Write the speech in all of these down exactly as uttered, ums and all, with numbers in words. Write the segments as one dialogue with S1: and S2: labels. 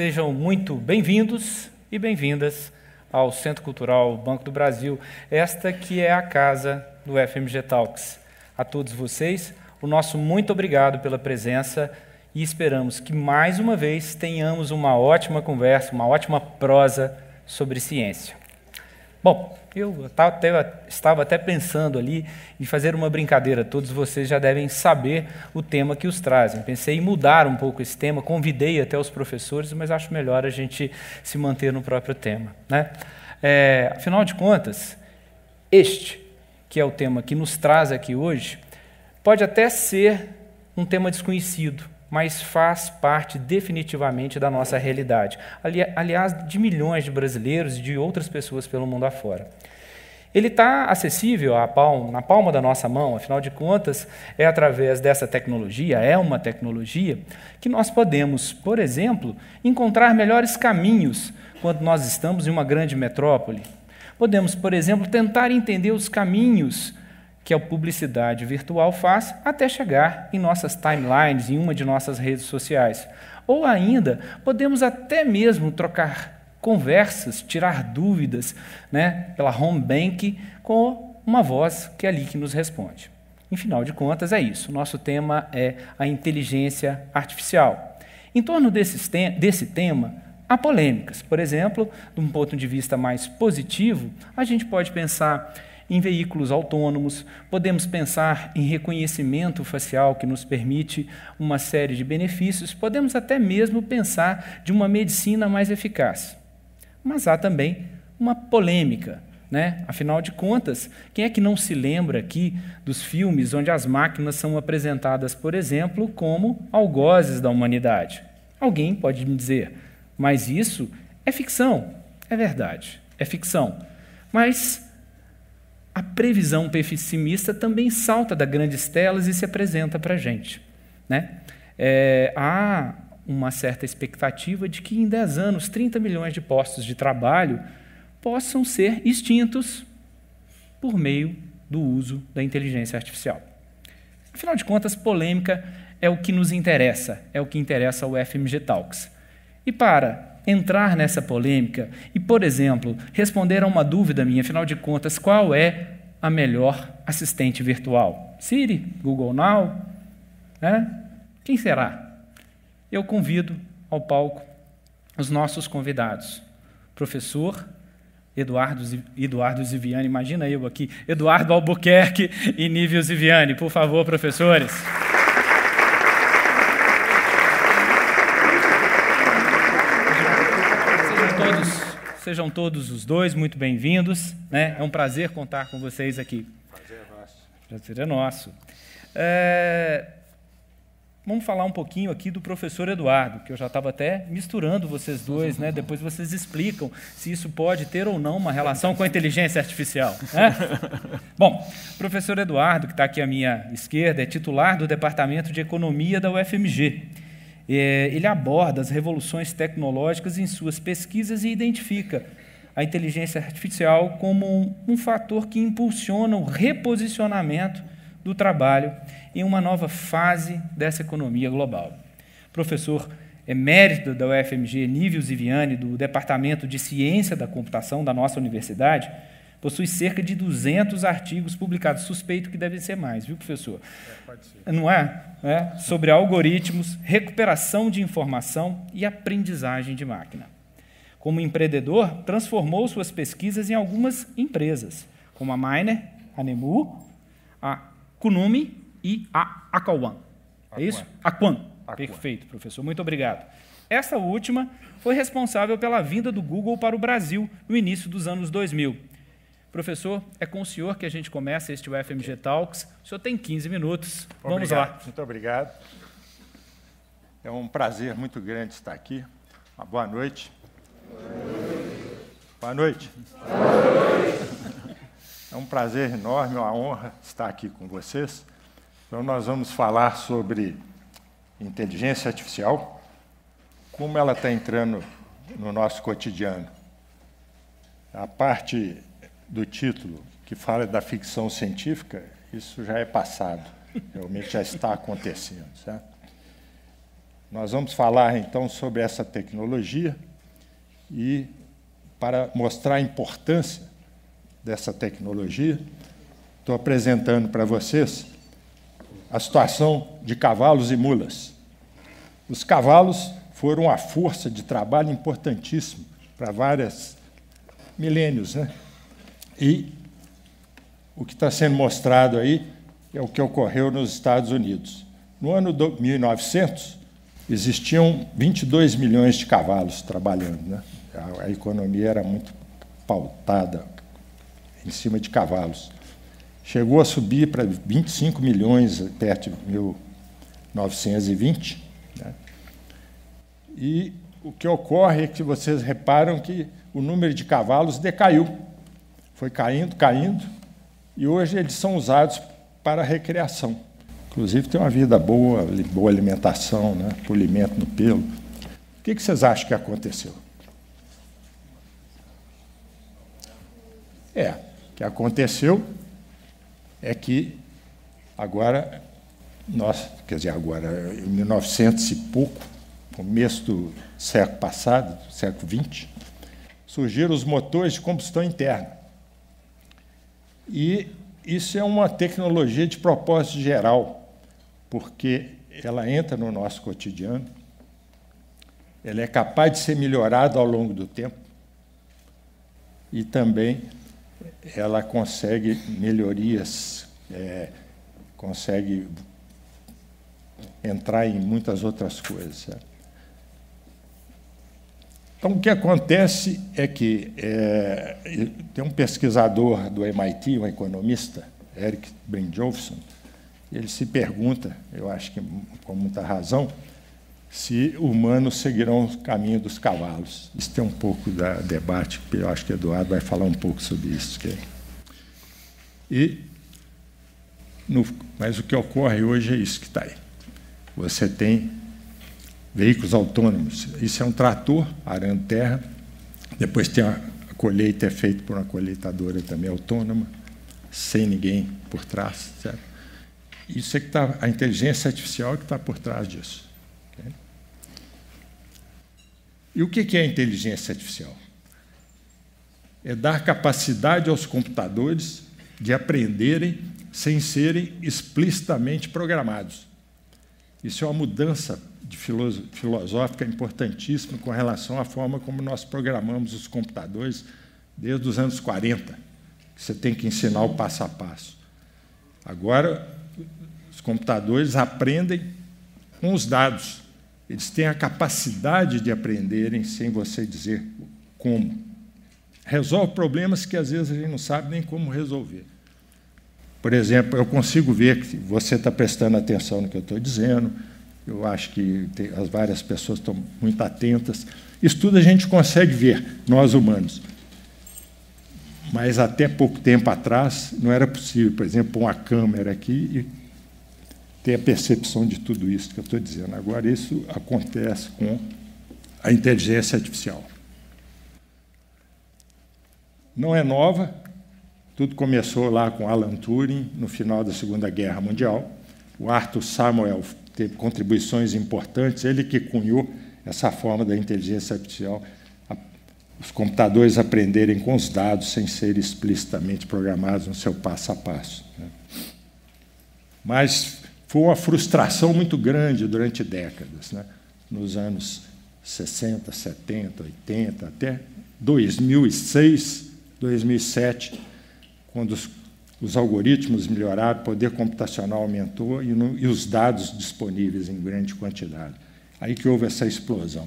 S1: Sejam muito bem-vindos e bem-vindas ao Centro Cultural Banco do Brasil, esta que é a casa do F M G Talks. A todos vocês, o nosso muito obrigado pela presença e esperamos que, mais uma vez, tenhamos uma ótima conversa, uma ótima prosa sobre ciência. Bom, eu estava até pensando ali em fazer uma brincadeira, todos vocês já devem saber o tema que os trazem. Pensei em mudar um pouco esse tema, convidei até os professores, mas acho melhor a gente se manter no próprio tema, né? É, afinal de contas, este, que é o tema que nos traz aqui hoje, pode até ser um tema desconhecido, mas faz parte definitivamente da nossa realidade. Ali, aliás, de milhões de brasileiros e de outras pessoas pelo mundo afora. Ele está acessível à palma, na palma da nossa mão, afinal de contas, é através dessa tecnologia, é uma tecnologia, que nós podemos, por exemplo, encontrar melhores caminhos quando nós estamos em uma grande metrópole. Podemos, por exemplo, tentar entender os caminhos que a publicidade virtual faz até chegar em nossas timelines, em uma de nossas redes sociais. Ou ainda, podemos até mesmo trocar conversas, tirar dúvidas, né, pela home bank com uma voz que é ali que nos responde. Em final de contas, é isso. Nosso tema é a inteligência artificial. Em torno desse, desse tema, há polêmicas. Por exemplo, de um ponto de vista mais positivo, a gente pode pensar em veículos autônomos, podemos pensar em reconhecimento facial que nos permite uma série de benefícios, podemos até mesmo pensar de uma medicina mais eficaz. Mas há também uma polêmica, né? Afinal de contas, quem é que não se lembra aqui dos filmes onde as máquinas são apresentadas, por exemplo, como algozes da humanidade? Alguém pode me dizer, mas isso é ficção. É verdade, é ficção. Mas a previsão pessimista também salta das grandes telas e se apresenta para a gente, né? É, há uma certa expectativa de que em dez anos, trinta milhões de postos de trabalho possam ser extintos por meio do uso da inteligência artificial. Afinal de contas, polêmica é o que nos interessa, é o que interessa ao F M G Talks. E para entrar nessa polêmica e, por exemplo, responder a uma dúvida minha, afinal de contas, qual é a melhor assistente virtual? Siri? Google Now? Né? Quem será? Eu convido ao palco os nossos convidados. Professor Eduardo, Eduardo Ziviani, imagina eu aqui, Eduardo Albuquerque e Nívio Ziviani. Por favor, professores. Sejam todos os dois muito bem-vindos, né? É um prazer contar com vocês aqui.
S2: Prazer é nosso.
S1: Prazer é nosso. É... Vamos falar um pouquinho aqui do professor Eduardo, que eu já estava até misturando vocês dois, né? Depois vocês explicam se isso pode ter ou não uma relação com a inteligência artificial, né? Bom, o professor Eduardo, que está aqui à minha esquerda, é titular do Departamento de Economia da U F M G. Ele aborda as revoluções tecnológicas em suas pesquisas e identifica a inteligência artificial como um, um fator que impulsiona o reposicionamento do trabalho em uma nova fase dessa economia global. Professor emérito da U F M G, Nívio Ziviani, do Departamento de Ciência da Computação da nossa universidade, possui cerca de duzentos artigos publicados. Suspeito que devem ser mais, viu, professor?
S2: É, pode ser.
S1: Não é? é? Sobre algoritmos, recuperação de informação e aprendizagem de máquina. Como empreendedor, transformou suas pesquisas em algumas empresas, como a Miner, a Nemu, a Kunumi e a Aquan. É isso? Aquan. Perfeito, professor. Muito obrigado. Essa última foi responsável pela vinda do Google para o Brasil no início dos anos dois mil. Professor, é com o senhor que a gente começa este U F M G Talks. O senhor tem quinze minutos. Vamos
S2: obrigado.
S1: lá.
S2: Muito obrigado. É um prazer muito grande estar aqui. Uma boa noite. Boa noite. Boa noite. É um prazer enorme, uma honra estar aqui com vocês. Então, nós vamos falar sobre inteligência artificial, como ela está entrando no nosso cotidiano. A parte do título, que fala da ficção científica, isso já é passado, realmente já está acontecendo, certo? Nós vamos falar, então, sobre essa tecnologia e, para mostrar a importância dessa tecnologia, estou apresentando para vocês a situação de cavalos e mulas. Os cavalos foram a força de trabalho importantíssima para vários milênios, né? E o que está sendo mostrado aí é o que ocorreu nos Estados Unidos. No ano de mil e novecentos, existiam vinte e dois milhões de cavalos trabalhando, né? A, a economia era muito pautada em cima de cavalos. Chegou a subir para vinte e cinco milhões perto de mil novecentos e vinte. Né? E o que ocorre é que vocês reparam que o número de cavalos decaiu. Foi caindo, caindo, e hoje eles são usados para recreação. Inclusive, tem uma vida boa, boa alimentação, né? Polimento no pelo. O que vocês acham que aconteceu? É, o que aconteceu é que agora, nós, quer dizer, agora, em mil e novecentos e pouco, começo do século passado, do século vinte, surgiram os motores de combustão interna. E isso é uma tecnologia de propósito geral, porque ela entra no nosso cotidiano, ela é capaz de ser melhorada ao longo do tempo e também ela consegue melhorias, é, consegue entrar em muitas outras coisas. Certo? Então, o que acontece é que é, tem um pesquisador do M I T, um economista, Eric Brynjolfsson, ele se pergunta, eu acho que com muita razão, se humanos seguirão o caminho dos cavalos. Isso tem um pouco da debate, eu acho que o Eduardo vai falar um pouco sobre isso. Que é. E, no, mas o que ocorre hoje é isso que está aí. Você tem veículos autônomos. Isso é um trator arando terra. Depois tem a colheita, é feita por uma colheitadora também autônoma, sem ninguém por trás. Certo? Isso é que está, a inteligência artificial é que está por trás disso. Okay? E o que é a inteligência artificial? É dar capacidade aos computadores de aprenderem sem serem explicitamente programados. Isso é uma mudança de filosófica importantíssima com relação à forma como nós programamos os computadores desde os anos quarenta. Você tem que ensinar o passo a passo. Agora, os computadores aprendem com os dados. Eles têm a capacidade de aprenderem sem você dizer como. Resolve problemas que, às vezes, a gente não sabe nem como resolver. Por exemplo, eu consigo ver que você está prestando atenção no que eu estou dizendo, eu acho que tem, as várias pessoas estão muito atentas. Isso tudo a gente consegue ver, nós humanos. Mas, até pouco tempo atrás, não era possível, por exemplo, pôr uma câmera aqui e ter a percepção de tudo isso que eu estou dizendo. Agora, isso acontece com a inteligência artificial. Não é nova, tudo começou lá com Alan Turing, no final da Segunda Guerra Mundial. O Arthur Samuel teve contribuições importantes, ele que cunhou essa forma da inteligência artificial, os computadores aprenderem com os dados sem serem explicitamente programados no seu passo a passo. Mas foi uma frustração muito grande durante décadas, né? Nos anos sessenta, setenta, oitenta, até dois mil e seis, dois mil e sete, quando os, os algoritmos melhoraram, o poder computacional aumentou e, no, e os dados disponíveis em grande quantidade. Aí que houve essa explosão.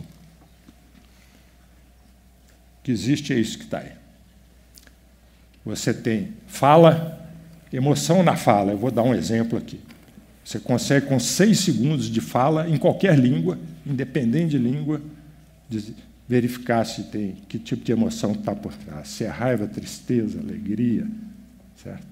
S2: O que existe é isso que está aí. Você tem fala, emoção na fala. Eu vou dar um exemplo aqui. Você consegue, com seis segundos de fala, em qualquer língua, independente de língua, verificar se tem que tipo de emoção está por trás. Se é raiva, tristeza, alegria. Certo?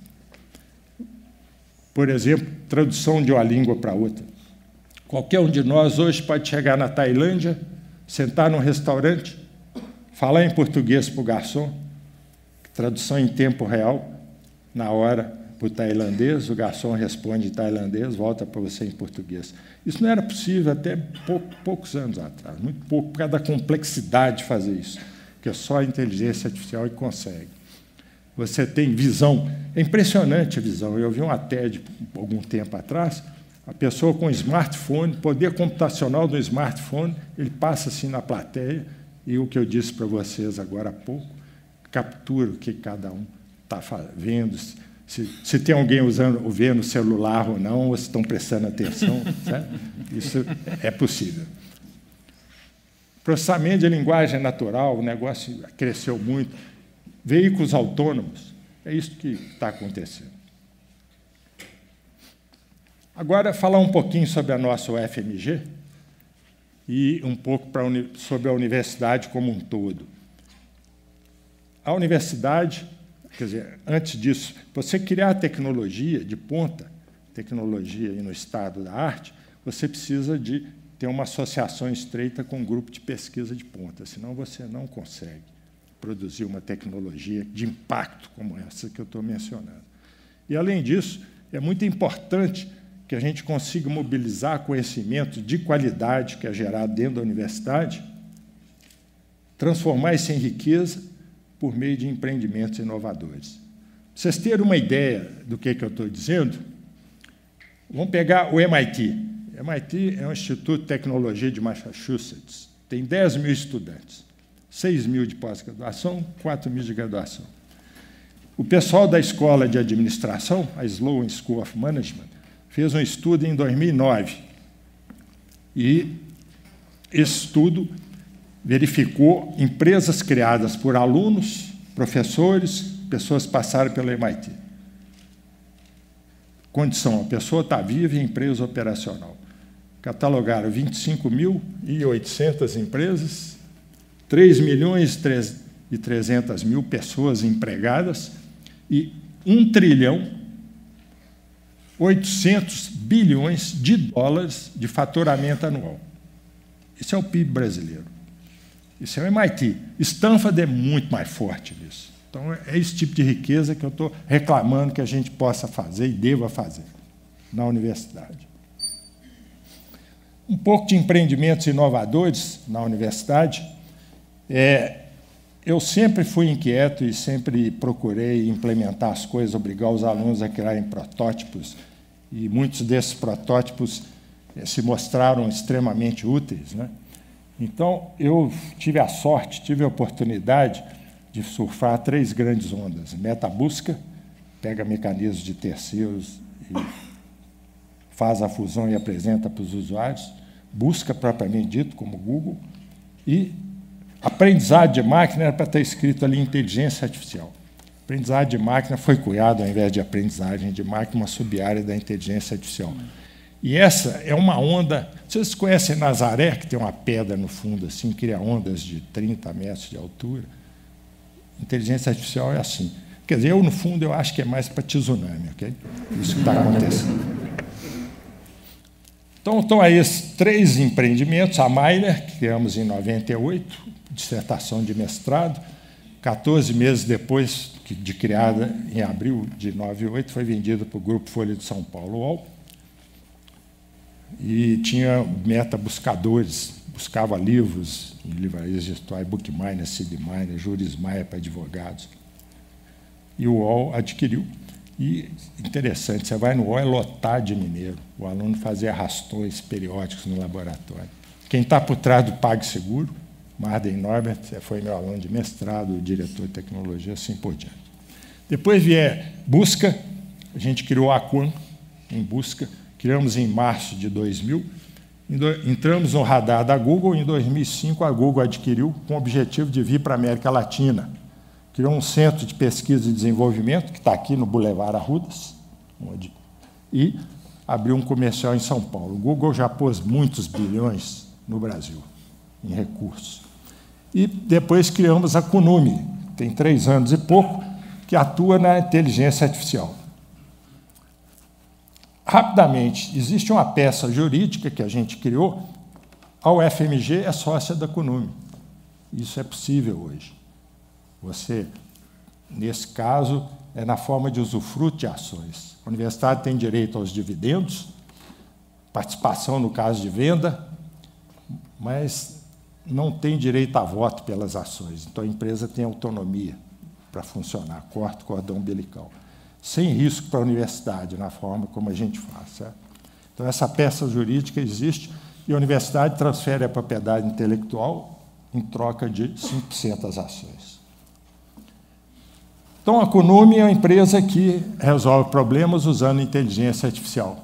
S2: Por exemplo, tradução de uma língua para outra. Qualquer um de nós hoje pode chegar na Tailândia, sentar num restaurante, falar em português para o garçom, tradução em tempo real, na hora para o tailandês, o garçom responde em tailandês, volta para você em português. Isso não era possível até pou, poucos anos atrás, muito pouco, por causa da complexidade de fazer isso, que só a inteligência artificial consegue. Você tem visão, é impressionante a visão. Eu vi uma TED algum tempo atrás, a pessoa com smartphone, poder computacional do smartphone, ele passa assim na plateia, e o que eu disse para vocês agora há pouco, captura o que cada um está vendo, se, se tem alguém usando, vendo o celular ou não, ou se estão prestando atenção. Sabe? Isso é possível. Processamento de linguagem natural, o negócio cresceu muito. Veículos autônomos, é isso que está acontecendo. Agora, falar um pouquinho sobre a nossa U F M G e um pouco pra, sobre a universidade como um todo. A universidade, quer dizer, antes disso, você criar tecnologia de ponta, tecnologia aí no estado da arte, você precisa de ter uma associação estreita com um grupo de pesquisa de ponta, senão você não consegue produzir uma tecnologia de impacto como essa que eu estou mencionando. E, além disso, é muito importante que a gente consiga mobilizar conhecimento de qualidade que é gerado dentro da universidade, transformar isso em riqueza por meio de empreendimentos inovadores. Para vocês terem uma ideia do que, que eu estou dizendo, vamos pegar o M I T. O M I T é um Instituto de Tecnologia de Massachusetts. Tem dez mil estudantes, seis mil de pós-graduação, quatro mil de graduação. O pessoal da Escola de Administração, a Sloan School of Management, fez um estudo em dois mil e nove. E esse estudo verificou empresas criadas por alunos, professores, pessoas que passaram pelo M I T. Condição, a pessoa está viva e empresa operacional. Catalogaram vinte e cinco mil e oitocentas empresas, três milhões e trezentas mil pessoas empregadas e um trilhão oitocentos bilhões de dólares de faturamento anual. Esse é o P I B brasileiro. Isso é o M I T. Stanford é muito mais forte nisso. Então, é esse tipo de riqueza que eu estou reclamando que a gente possa fazer e deva fazer na universidade. Um pouco de empreendimentos inovadores na universidade. É, eu sempre fui inquieto e sempre procurei implementar as coisas, obrigar os alunos a criarem protótipos, e muitos desses protótipos eh, se mostraram extremamente úteis, né? Então, eu tive a sorte, tive a oportunidade de surfar três grandes ondas. Metabusca, pega mecanismos de terceiros e faz a fusão e apresenta para os usuários. Busca, propriamente dito, como Google. E aprendizado de máquina era para estar escrito ali inteligência artificial. Aprendizado de máquina foi cunhado, ao invés de aprendizagem de máquina, uma sub-área da inteligência artificial. E essa é uma onda... Vocês conhecem Nazaré, que tem uma pedra no fundo, assim, cria ondas de trinta metros de altura? Inteligência artificial é assim. Quer dizer, eu, no fundo, eu acho que é mais para tsunami, ok? Isso que está acontecendo. Então, estão aí esses três empreendimentos. A Miner, que criamos em noventa e oito, dissertação de mestrado. quatorze meses depois de criada, em abril de noventa e oito, foi vendida para o Grupo Folha de São Paulo, U O L. E tinha meta-buscadores, buscava livros em livrarias virtuais, Bookminer, SeedMiner, Jurisminer para advogados. E o U O L adquiriu. E, interessante, você vai no U O L, é lotar de mineiro. O aluno fazia arrastões periódicos no laboratório. Quem está por trás do PagSeguro, Marden Norbert, foi meu aluno de mestrado, diretor de tecnologia, assim por diante. Depois vier Busca, a gente criou a Quan em Busca, criamos em março de dois mil, entramos no radar da Google, em dois mil e cinco a Google adquiriu com o objetivo de vir para a América Latina. Criou um centro de pesquisa e desenvolvimento, que está aqui no Boulevard Arrudas, onde, e abriu um comercial em São Paulo. O Google já pôs muitos bilhões no Brasil, em recursos. E depois criamos a Kunumi, tem três anos e pouco, que atua na inteligência artificial. Rapidamente, existe uma peça jurídica que a gente criou, a U F M G é sócia da Kunumi. Isso é possível hoje. Você, nesse caso, é na forma de usufruto de ações. A universidade tem direito aos dividendos, participação no caso de venda, mas não tem direito a voto pelas ações. Então, a empresa tem autonomia para funcionar, corta o cordão umbilical, sem risco para a universidade, na forma como a gente faz. Certo? Então, essa peça jurídica existe e a universidade transfere a propriedade intelectual em troca de cinco por cento das ações. Então, a Kunume é uma empresa que resolve problemas usando inteligência artificial.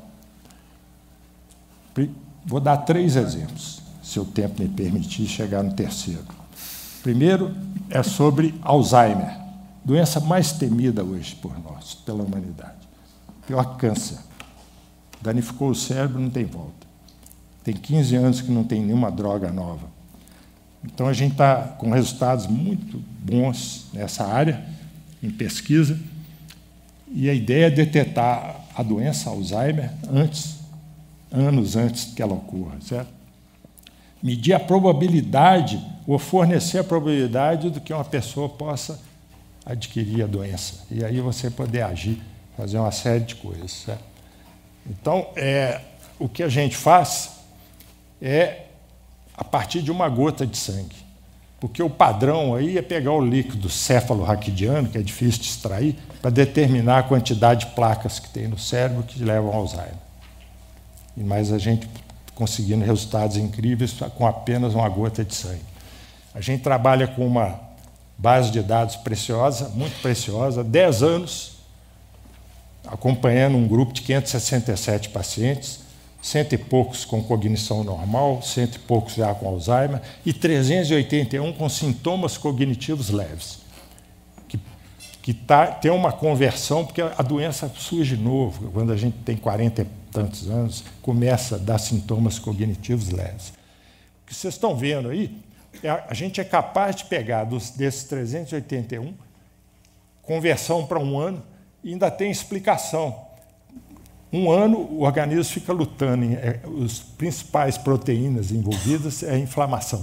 S2: Vou dar três exemplos, se o tempo me permitir chegar no terceiro. Primeiro é sobre Alzheimer, doença mais temida hoje por nós, pela humanidade. Pior que câncer. Danificou o cérebro, não tem volta. Tem quinze anos que não tem nenhuma droga nova. Então, a gente está com resultados muito bons nessa área, em pesquisa, e a ideia é detectar a doença Alzheimer antes, anos antes que ela ocorra, certo? Medir a probabilidade, ou fornecer a probabilidade do que uma pessoa possa adquirir a doença. E aí você poder agir, fazer uma série de coisas, certo? Então, é, o que a gente faz é a partir de uma gota de sangue. Porque o padrão aí é pegar o líquido céfalo-raquidiano, que é difícil de extrair, para determinar a quantidade de placas que tem no cérebro que levam ao Alzheimer. E mais a gente conseguindo resultados incríveis com apenas uma gota de sangue. A gente trabalha com uma base de dados preciosa, muito preciosa, dez anos, acompanhando um grupo de quinhentos e sessenta e sete pacientes, cento e poucos com cognição normal, cento e poucos já com Alzheimer, e trezentos e oitenta e um com sintomas cognitivos leves, que, que tá, tem uma conversão, porque a doença surge de novo, quando a gente tem quarenta e tantos anos, começa a dar sintomas cognitivos leves. O que vocês estão vendo aí, é a, a gente é capaz de pegar dos, desses trezentos e oitenta e um, conversão para um ano, e ainda tem explicação. Um ano, o organismo fica lutando. As principais proteínas envolvidas é a inflamação.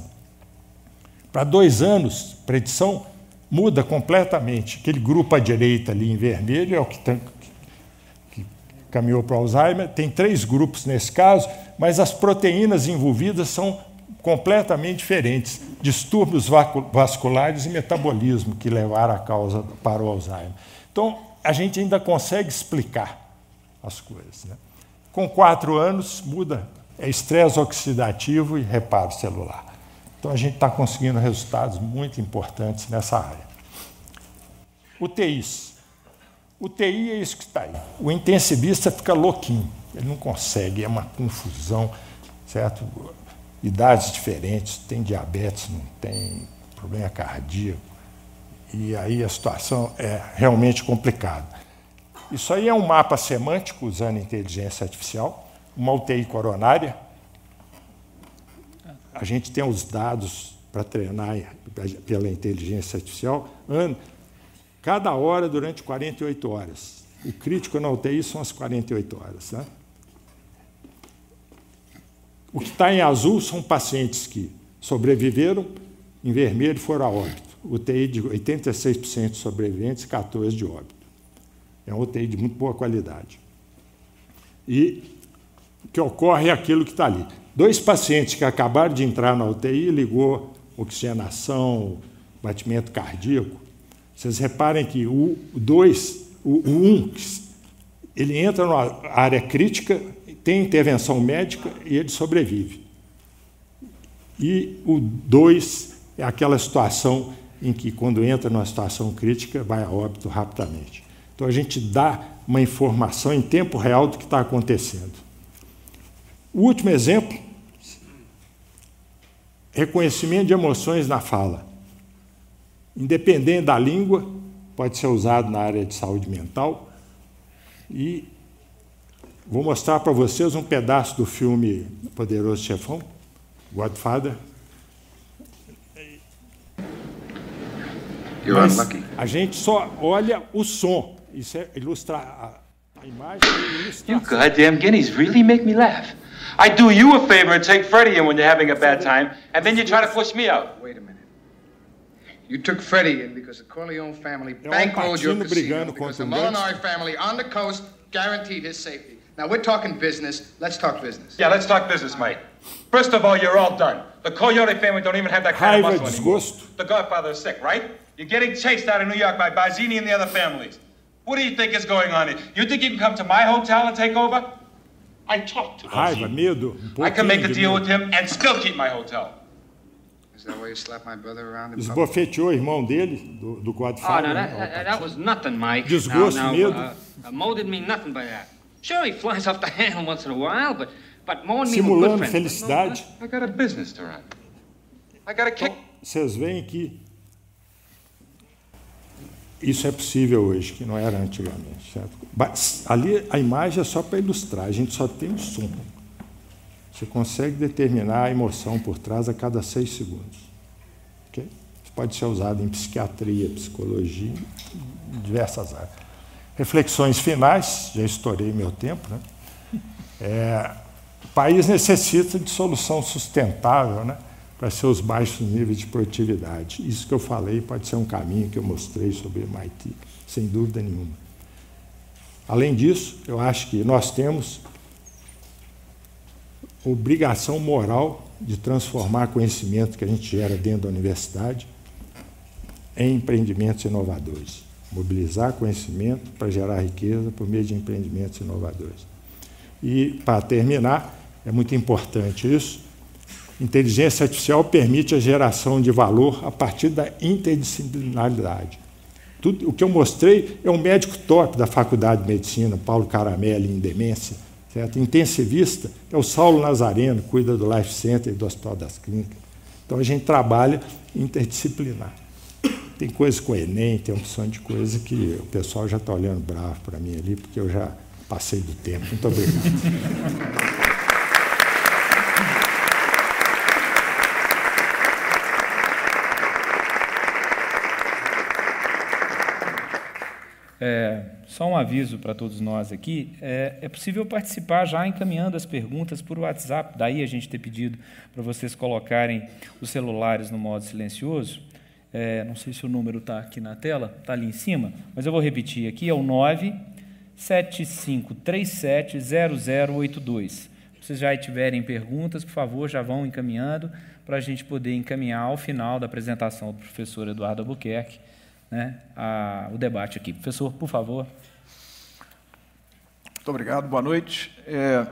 S2: Para dois anos, predição muda completamente. Aquele grupo à direita ali em vermelho é o que, tem, que caminhou para o Alzheimer. Tem três grupos nesse caso, mas as proteínas envolvidas são completamente diferentes. Distúrbios vasculares e metabolismo que levaram a causa para o Alzheimer. Então, a gente ainda consegue explicar as coisas. Né? Com quatro anos, muda, é estresse oxidativo e reparo celular. Então, a gente está conseguindo resultados muito importantes nessa área. U T Is. U T I é isso que está aí. O intensivista fica louquinho, ele não consegue, é uma confusão, certo? Idades diferentes, tem diabetes, não tem problema cardíaco, e aí a situação é realmente complicada. Isso aí é um mapa semântico usando inteligência artificial, uma U T I coronária. A gente tem os dados para treinar pela inteligência artificial, cada hora durante quarenta e oito horas. O crítico na U T I são as quarenta e oito horas. Né? O que está em azul são pacientes que sobreviveram, em vermelho foram a óbito. U T I de oitenta e seis por cento de sobreviventes e quatorze por cento de óbito. É uma U T I de muito boa qualidade. E o que ocorre é aquilo que está ali. Dois pacientes que acabaram de entrar na U T I, ligou oxigenação, batimento cardíaco. Vocês reparem que o dois, o um, ele entra na área crítica, tem intervenção médica e ele sobrevive. E o dois é aquela situação em que, quando entra numa situação crítica, vai a óbito rapidamente. Então, a gente dá uma informação em tempo real do que está acontecendo. O último exemplo, reconhecimento de emoções na fala. Independente da língua, pode ser usado na área de saúde mental. E vou mostrar para vocês um pedaço do filme Poderoso Chefão, Godfather. Mas a gente só olha o som. Isso é ilustrar a, a imagem.
S3: You goddamn guineas really make me laugh. I do you a favor and take Freddie in when you're having a bad time, and then you try to push me out.
S4: Wait a minute. You took Freddie in because the Corleone family bankrolled your casino because the Molinari family on the coast guaranteed his safety. Now, we're talking business. Let's talk business.
S5: Yeah, let's talk business, mate. First of all, you're all done. The Coyote family don't even have that kind of muscle anymore. The Godfather is sick, right? You're getting chased out of New York by Bazzini and the other families. What do you think is going on here? You think you can come to my hotel and take over? I talked to
S2: Raiva, medo, um
S5: I can make a deal with him and still keep my hotel.
S4: Is that why you slapped my brother around in public?
S2: Esbofeteou o irmão dele, do, do Godfather.
S6: Oh, no, that, that, that was nothing, Mike.
S2: Desgosto,
S6: now, now,
S2: medo.
S6: Uh, uh, Mo didn't mean nothing by that. Sure, he flies off the handle once in a while, but, but Mo and me were good
S2: Simulando
S6: friends.
S2: felicidade.
S5: I got a business to run. I got a kick.
S2: Vocês veem que isso é possível hoje, que não era antigamente. Certo? Mas ali a imagem é só para ilustrar, a gente só tem o som. Você consegue determinar a emoção por trás a cada seis segundos. Okay? Isso pode ser usado em psiquiatria, psicologia, em diversas áreas. Reflexões finais, já estourei meu tempo. Né? É, o país necessita de solução sustentável, né? Para seus baixos níveis de produtividade. Isso que eu falei pode ser um caminho que eu mostrei sobre o M I T, sem dúvida nenhuma. Além disso, eu acho que nós temos obrigação moral de transformar conhecimento que a gente gera dentro da universidade em empreendimentos inovadores. Mobilizar conhecimento para gerar riqueza por meio de empreendimentos inovadores. E, para terminar, é muito importante isso, inteligência artificial permite a geração de valor a partir da interdisciplinaridade. Tudo, o que eu mostrei é um médico top da Faculdade de Medicina, Paulo Caramelli, em demência, certo? Intensivista é o Saulo Nazareno, cuida do Life Center e do Hospital das Clínicas. Então, a gente trabalha interdisciplinar. Tem coisa com o Enem, tem uma opção de coisa que o pessoal já está olhando bravo para mim ali, porque eu já passei do tempo. Muito obrigado.
S1: É, só um aviso para todos nós aqui, é, é possível participar já encaminhando as perguntas por WhatsApp, daí a gente ter pedido para vocês colocarem os celulares no modo silencioso. É, não sei se o número está aqui na tela, está ali em cima, mas eu vou repetir aqui, é o nove sete cinco três sete zero zero oito dois. Se vocês já tiverem perguntas, por favor, já vão encaminhando para a gente poder encaminhar ao final da apresentação do professor Eduardo Albuquerque, né, a, o debate aqui. Professor, por favor.
S7: Muito obrigado, boa noite. É...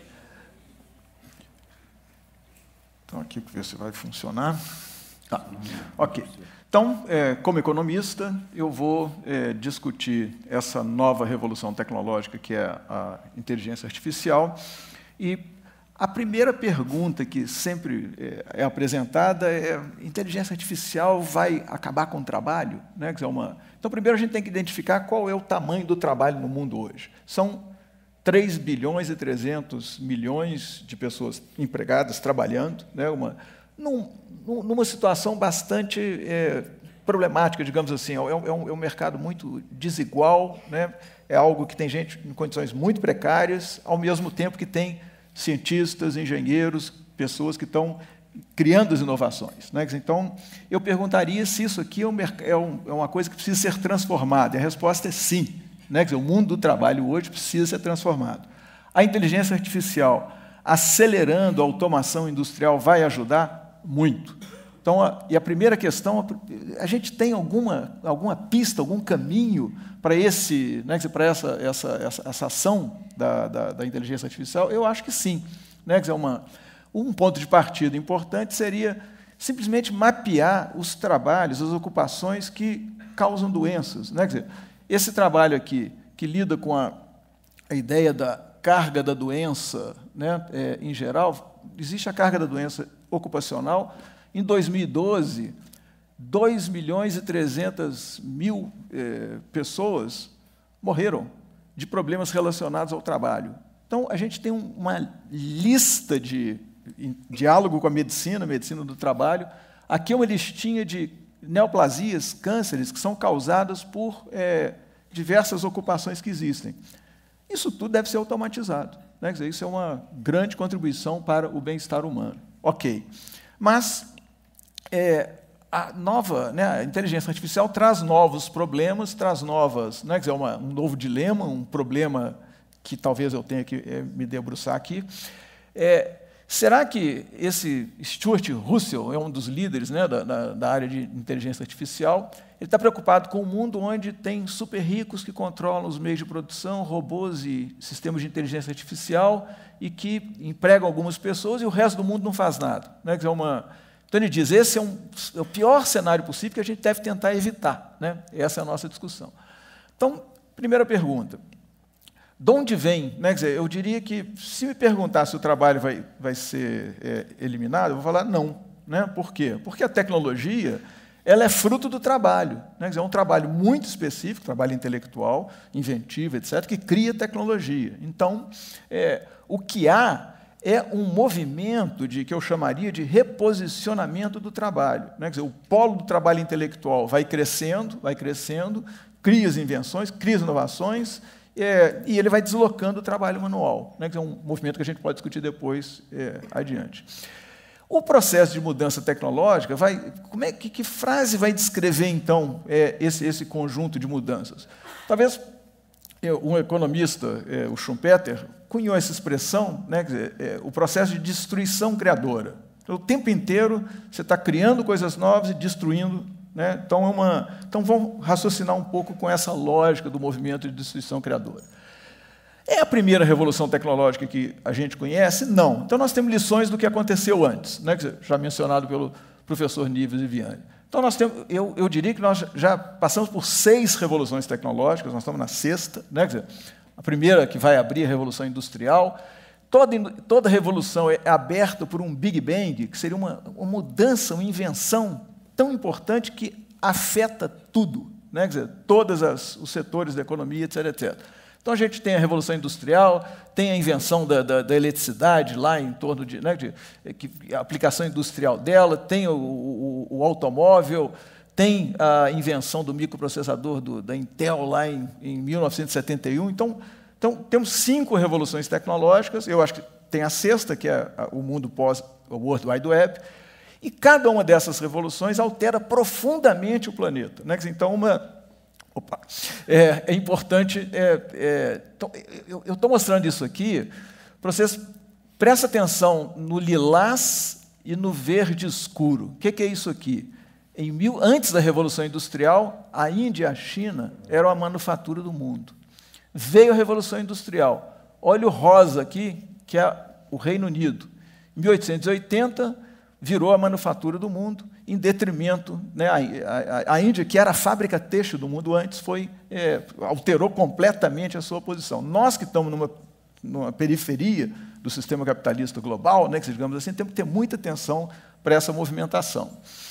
S7: Então, aqui, para ver se vai funcionar. Tá. Ok. Então, é, como economista, eu vou é, discutir essa nova revolução tecnológica que é a inteligência artificial. E a primeira pergunta que sempre é, é apresentada é: inteligência artificial vai acabar com o trabalho? Né? Quer dizer, uma... Então, primeiro a gente tem que identificar qual é o tamanho do trabalho no mundo hoje. São três bilhões e trezentos milhões de pessoas empregadas, trabalhando, né? uma, num, numa situação bastante é, problemática, digamos assim. É um, é, um, é um mercado muito desigual, né? É algo que tem gente em condições muito precárias, ao mesmo tempo que tem cientistas, engenheiros, pessoas que estão criando as inovações. Né? Então, eu perguntaria se isso aqui é, um, é, um, é uma coisa que precisa ser transformada. E a resposta é sim. Né? Quer dizer, o mundo do trabalho hoje precisa ser transformado. A inteligência artificial, acelerando a automação industrial, vai ajudar muito. Então, a, e a primeira questão, a gente tem alguma, alguma pista, algum caminho para esse, né, para essa, essa, essa, essa ação da, da, da inteligência artificial? Eu acho que sim. Né? Quer dizer, uma, um ponto de partida importante seria simplesmente mapear os trabalhos, as ocupações que causam doenças. Né? Quer dizer, esse trabalho aqui, que lida com a, a ideia da carga da doença, né, é, em geral, existe a carga da doença ocupacional. Em dois mil e doze, dois milhões e trezentos mil eh, pessoas morreram de problemas relacionados ao trabalho. Então, a gente tem uma lista de em diálogo com a medicina, medicina do trabalho. Aqui é uma listinha de neoplasias, cânceres, que são causadas por eh, diversas ocupações que existem. Isso tudo deve ser automatizado. Né? Quer dizer, isso é uma grande contribuição para o bem-estar humano. Ok. Mas... É, a nova, né, a inteligência artificial traz novos problemas, traz novas, né, quer dizer, uma, um novo dilema, um problema que talvez eu tenha que é, me debruçar aqui. É, será que esse Stuart Russell é um dos líderes, né, da, da, da área de inteligência artificial? Ele está preocupado com um mundo onde tem super ricos que controlam os meios de produção, robôs e sistemas de inteligência artificial e que empregam algumas pessoas e o resto do mundo não faz nada. Né? Quer dizer, uma... Então ele diz, esse é, um, é o pior cenário possível que a gente deve tentar evitar. Né? Essa é a nossa discussão. Então, primeira pergunta. De onde vem? Né? Quer dizer, eu diria que, se me perguntar se o trabalho vai, vai ser é, eliminado, eu vou falar não. Né? Por quê? Porque a tecnologia ela é fruto do trabalho. Né? Quer dizer, é um trabalho muito específico, trabalho intelectual, inventivo, etcétera, que cria tecnologia. Então, é, o que há é um movimento de, que eu chamaria de reposicionamento do trabalho. Né? Quer dizer, o polo do trabalho intelectual vai crescendo, vai crescendo, cria as invenções, cria as inovações, É, e ele vai deslocando o trabalho manual, né, que é um movimento que a gente pode discutir depois é, adiante. O processo de mudança tecnológica, vai, como é, que, que frase vai descrever, então, é, esse, esse conjunto de mudanças? Talvez eu, um economista, é, o Schumpeter, cunhou essa expressão, né, quer dizer, é, o processo de destruição criadora. Então, o tempo inteiro você está criando coisas novas e destruindo. Né? Então, é uma, então, vamos raciocinar um pouco com essa lógica do movimento de destruição criadora. É a primeira revolução tecnológica que a gente conhece? Não. Então, nós temos lições do que aconteceu antes, né? Já mencionado pelo professor Nives e Vianney. Então, nós temos, eu, eu diria que nós já passamos por seis revoluções tecnológicas, nós estamos na sexta, né? Quer dizer, a primeira que vai abrir a Revolução Industrial. Toda, toda revolução é aberta por um Big Bang, que seria uma, uma mudança, uma invenção tão importante que afeta tudo, né? Quer dizer, todos as, os setores da economia, etc, etcétera. Então, a gente tem a Revolução Industrial, tem a invenção da, da, da eletricidade lá em torno de, né, de que, a aplicação industrial dela, tem o, o, o automóvel, tem a invenção do microprocessador do, da Intel lá em, em mil novecentos e setenta e um. Então, então, temos cinco revoluções tecnológicas, eu acho que tem a sexta, que é o mundo pós-World Wide Web, e cada uma dessas revoluções altera profundamente o planeta. Né? Então, uma, opa, é, é importante... É, é, então, eu estou mostrando isso aqui para vocês. Prestem atenção no lilás e no verde escuro. O que, que é isso aqui? Em mil, antes da Revolução Industrial, a Índia e a China eram a manufatura do mundo. Veio a Revolução Industrial. Olha o rosa aqui, que é o Reino Unido. Em mil oitocentos e oitenta... virou a manufatura do mundo, em detrimento, né, a, a, a Índia, que era a fábrica têxtil do mundo antes, foi, é, alterou completamente a sua posição. Nós que estamos numa, numa periferia do sistema capitalista global, né, que, digamos assim, temos que ter muita atenção para essa movimentação.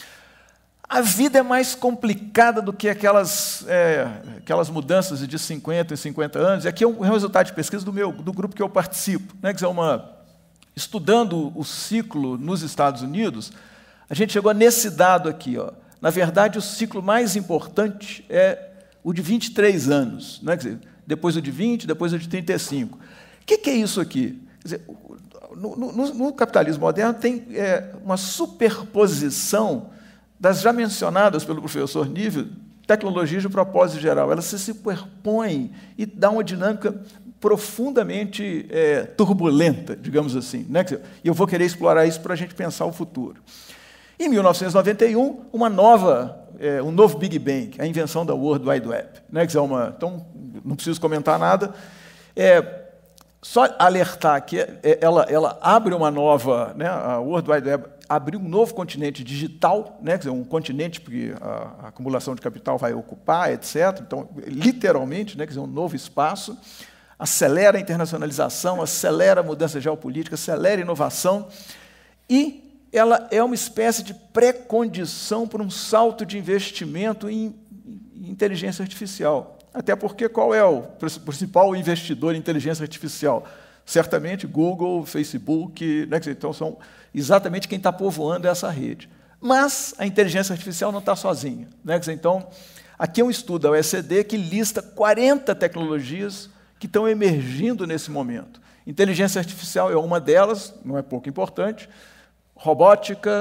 S7: A vida é mais complicada do que aquelas, é, aquelas mudanças de cinquenta em cinquenta anos, e aqui é um resultado de pesquisa do, meu, do grupo que eu participo, né, que é uma... Estudando o ciclo nos Estados Unidos, a gente chegou nesse dado aqui. Ó. Na verdade, o ciclo mais importante é o de vinte e três anos. Né? Quer dizer, depois o de vinte, depois o de trinta e cinco. O que, que é isso aqui? Quer dizer, no, no, no capitalismo moderno tem é, uma superposição das já mencionadas pelo professor Nível, tecnologias de propósito geral. Elas se superpõem e dão uma dinâmica profundamente é, turbulenta, digamos assim. Né? E eu vou querer explorar isso para a gente pensar o futuro. Em mil novecentos e noventa e um, uma nova, é, um novo Big Bang, a invenção da World Wide Web. Né? Quer uma, então, não preciso comentar nada. É, só alertar que é, ela, ela abre uma nova... Né? A World Wide Web abriu um novo continente digital, né? Quer dizer, um continente que a, a acumulação de capital vai ocupar, etcétera. Então, literalmente, né? Quer dizer, um novo espaço. Acelera a internacionalização, acelera a mudança geopolítica, acelera a inovação, e ela é uma espécie de pré-condição para um salto de investimento em inteligência artificial. Até porque qual é o principal investidor em inteligência artificial? Certamente Google, Facebook, né? Então são exatamente quem está povoando essa rede. Mas a inteligência artificial não está sozinha. Né? Então, aqui é um estudo da O E C D que lista quarenta tecnologias que estão emergindo nesse momento. Inteligência artificial é uma delas, não é pouco importante, robótica,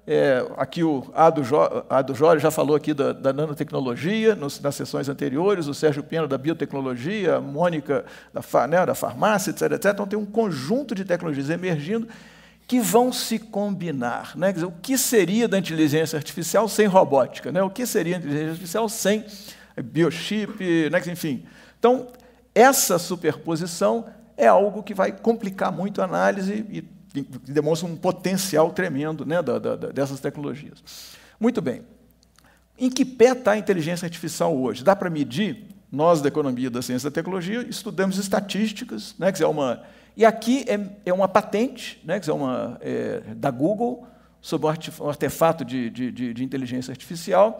S7: É, aqui o Ado Jorge já falou aqui da, da nanotecnologia, nos, nas sessões anteriores, o Sérgio Pena da biotecnologia, a Mônica da, né, da farmácia, etc, etcétera. Então, tem um conjunto de tecnologias emergindo que vão se combinar. Né? Quer dizer, o que seria da inteligência artificial sem robótica? Né? O que seria a inteligência artificial sem biochip? Né? Enfim. Então, essa superposição é algo que vai complicar muito a análise e que demonstra um potencial tremendo, né, da, da, dessas tecnologias. Muito bem. Em que pé está a inteligência artificial hoje? Dá para medir? Nós, da economia, da ciência e da tecnologia, estudamos estatísticas, né, que é uma, e aqui é, é uma patente, né, que é uma, é, da Google, sobre um artefato de, de, de, de inteligência artificial.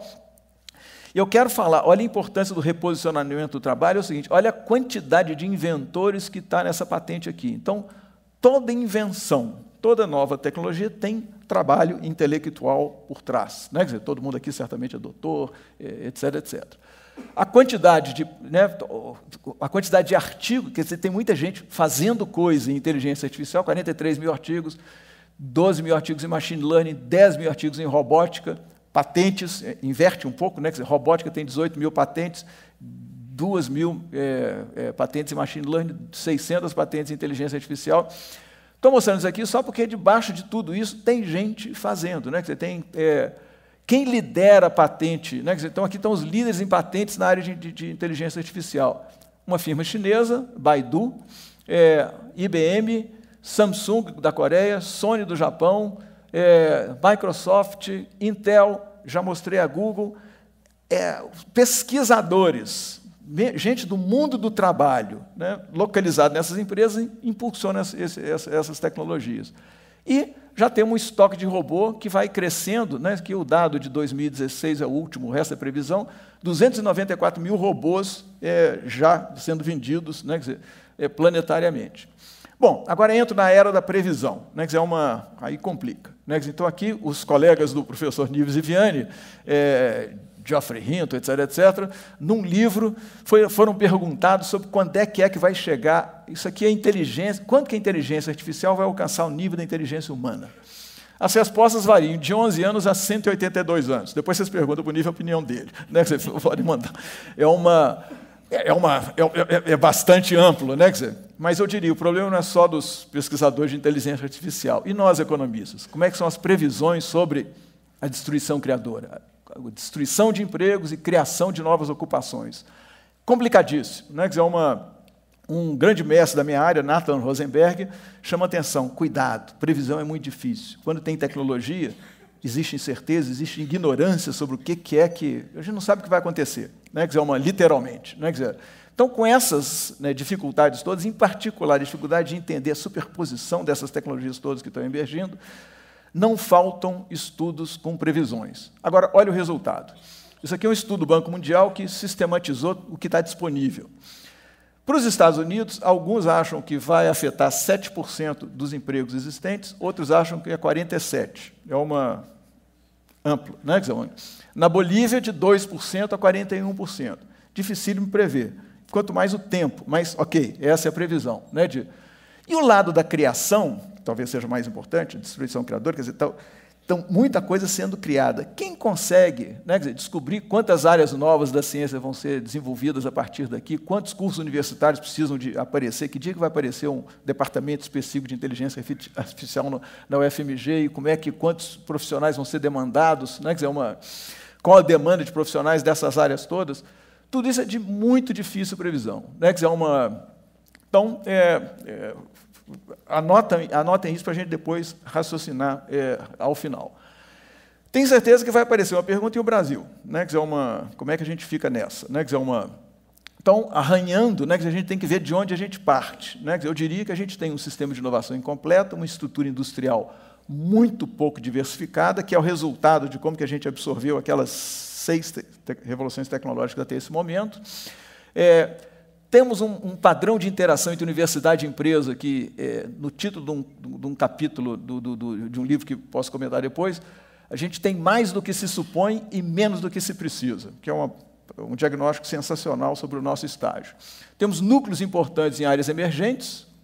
S7: E eu quero falar, olha a importância do reposicionamento do trabalho, é o seguinte, olha a quantidade de inventores que está nessa patente aqui. Então, toda invenção, toda nova tecnologia tem trabalho intelectual por trás. Né? Quer dizer, todo mundo aqui certamente é doutor, etc, etcétera. A quantidade de, né, a quantidade de artigos, quer dizer, tem muita gente fazendo coisa em inteligência artificial, quarenta e três mil artigos, doze mil artigos em machine learning, dez mil artigos em robótica, patentes, inverte um pouco, né? Quer dizer, robótica tem dezoito mil patentes, duas mil é, é, patentes em machine learning, seiscentas patentes em inteligência artificial. Estou mostrando isso aqui só porque debaixo de tudo isso tem gente fazendo. Né? Quer dizer, tem, é, quem lidera a patente? Né? Quer dizer, então, aqui estão os líderes em patentes na área de, de, de inteligência artificial. Uma firma chinesa, Baidu, é, I B M, Samsung da Coreia, Sony do Japão, é, Microsoft, Intel, já mostrei a Google, é, pesquisadores, gente do mundo do trabalho, né, localizado nessas empresas, impulsiona esse, essas tecnologias. E já temos um estoque de robô que vai crescendo, né, que o dado de dois mil e dezesseis é o último, o resto é previsão, duzentos e noventa e quatro mil robôs é, já sendo vendidos, né, quer dizer, é, planetariamente. Bom, agora entro na era da previsão, né, quer dizer, é uma, aí complica. Né, então, aqui, os colegas do professor Nives e Vianney, é, Geoffrey Hinton, etc, etcétera, num livro, foi, foram perguntados sobre quando é que é que vai chegar, isso aqui é inteligência, quando que a inteligência artificial vai alcançar o nível da inteligência humana? As respostas variam de onze anos a cento e oitenta e dois anos. Depois vocês perguntam para o nível a opinião dele. Né? Vocês podem mandar. É, uma, é, uma, é, é bastante amplo, né? Quer dizer, mas eu diria, o problema não é só dos pesquisadores de inteligência artificial. E nós, economistas? Como é que são as previsões sobre a destruição criadora? A destruição de empregos e criação de novas ocupações. Complicadíssimo. Né? Quer dizer, uma, um grande mestre da minha área, Nathan Rosenberg, chama atenção, cuidado, previsão é muito difícil. Quando tem tecnologia, existe incerteza, existe ignorância sobre o que é que... A gente não sabe o que vai acontecer, né? Quer dizer, uma, literalmente. Né? Quer dizer, então, com essas, né, dificuldades todas, em particular a dificuldade de entender a superposição dessas tecnologias todas que estão emergindo, não faltam estudos com previsões. Agora, olha o resultado. Isso aqui é um estudo do Banco Mundial que sistematizou o que está disponível. Para os Estados Unidos, alguns acham que vai afetar sete por cento dos empregos existentes, outros acham que é quarenta e sete por cento. É uma ampla. Né? Na Bolívia, de dois por cento a quarenta e um por cento. Dificílimo prever. Quanto mais o tempo, mas, ok, essa é a previsão. Né? De... E o lado da criação, talvez seja mais importante, a destruição criadora, quer dizer, então, então, muita coisa sendo criada. Quem consegue, né, quer dizer, descobrir quantas áreas novas da ciência vão ser desenvolvidas a partir daqui, quantos cursos universitários precisam de aparecer, que dia que vai aparecer um departamento específico de inteligência artificial no, na U F M G, e como é que, quantos profissionais vão ser demandados, né, quer dizer, uma, qual a demanda de profissionais dessas áreas todas, tudo isso é de muito difícil previsão. Né, quer dizer, uma, então, é, é, Anotem, anotem isso para a gente depois raciocinar é, ao final. Tenho certeza que vai aparecer uma pergunta e o Brasil. Né, quer dizer, uma, como é que a gente fica nessa? Né, quer dizer, uma, então, arranhando, né, quer dizer, a gente tem que ver de onde a gente parte. Né, quer dizer, eu diria que a gente tem um sistema de inovação incompleto, uma estrutura industrial muito pouco diversificada, que é o resultado de como que a gente absorveu aquelas seis te revoluções tecnológicas até esse momento. É, Temos um, um padrão de interação entre universidade e empresa que, é, no título de um, de um capítulo do, do, do, de um livro que posso comentar depois, a gente tem mais do que se supõe e menos do que se precisa, que é uma, um diagnóstico sensacional sobre o nosso estágio. Temos núcleos importantes em áreas emergentes,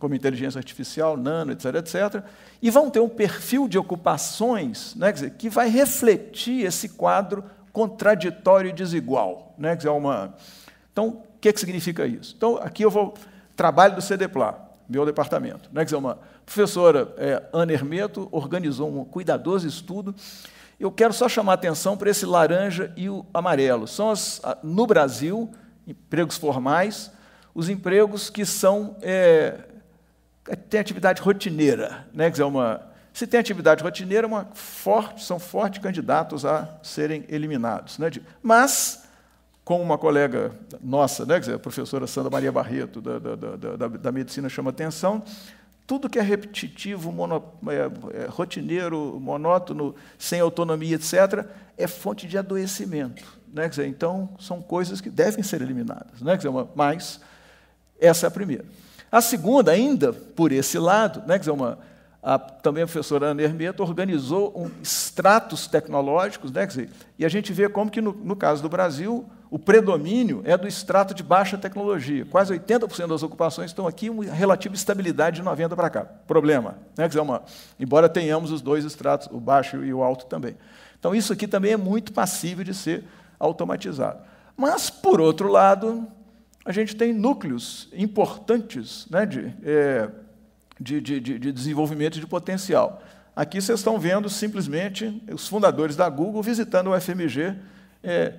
S7: como inteligência artificial, nano, etc, etcétera, e vão ter um perfil de ocupações, né, quer dizer, que vai refletir esse quadro contraditório e desigual. Né, quer dizer, uma... Então, o que, que significa isso? Então, aqui eu vou... Trabalho do CEDEPLAR, meu departamento. Né, quer dizer, uma professora, é, Ana Hermeto, organizou um cuidadoso estudo. Eu quero só chamar a atenção para esse laranja e o amarelo. São, as, no Brasil, empregos formais, os empregos que são... É, tem atividade rotineira. Né? Quer dizer, uma, se tem atividade rotineira, uma forte, são fortes candidatos a serem eliminados. Né? Mas, como uma colega nossa, né? Quer dizer, a professora Sandra Maria Barreto, da, da, da, da, da medicina, chama atenção, tudo que é repetitivo, mono, é, é, rotineiro, monótono, sem autonomia, etcétera, é fonte de adoecimento. Né? Quer dizer, então, são coisas que devem ser eliminadas. Né? Quer dizer, uma, mas essa é a primeira. A segunda, ainda por esse lado, né, quer dizer, uma, a, também a professora Ana Hermeto organizou um, estratos tecnológicos, né, quer dizer, e a gente vê como que, no, no caso do Brasil, o predomínio é do extrato de baixa tecnologia. Quase oitenta por cento das ocupações estão aqui, uma relativa estabilidade de noventa para cá. Problema. Né, quer dizer, uma, embora tenhamos os dois estratos, o baixo e o alto também. Então, isso aqui também é muito passível de ser automatizado. Mas, por outro lado, a gente tem núcleos importantes, né, de, é, de, de, de desenvolvimento de potencial. Aqui vocês estão vendo simplesmente os fundadores da Google visitando o U F M G, é,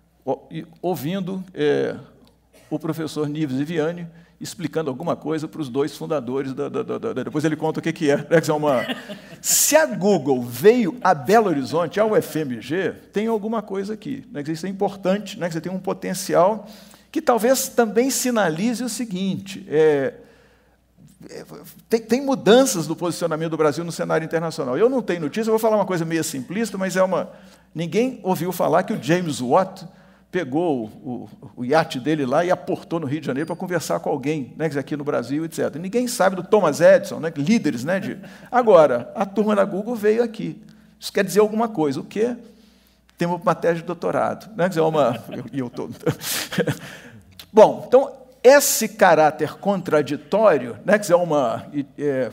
S7: ouvindo é, o professor Nives Viviani explicando alguma coisa para os dois fundadores. Da, da, da, da, depois ele conta o que, que é. Né, que é uma... Se a Google veio a Belo Horizonte, ao U F M G, tem alguma coisa aqui. Né, que isso é importante, né, que você tem um potencial que talvez também sinalize o seguinte, é, é, tem, tem mudanças do posicionamento do Brasil no cenário internacional. Eu não tenho notícia, eu vou falar uma coisa meio simplista, mas é uma... Ninguém ouviu falar que o James Watt pegou o, o, o iate dele lá e aportou no Rio de Janeiro para conversar com alguém, né, aqui no Brasil, etcétera. Ninguém sabe do Thomas Edison, né, líderes, né, de... Agora, a turma da Google veio aqui. Isso quer dizer alguma coisa. O quê? Tem uma matéria de doutorado. Né? Quer dizer, uma... E eu tô... Bom, então, esse caráter contraditório, né, quer dizer, uma, é,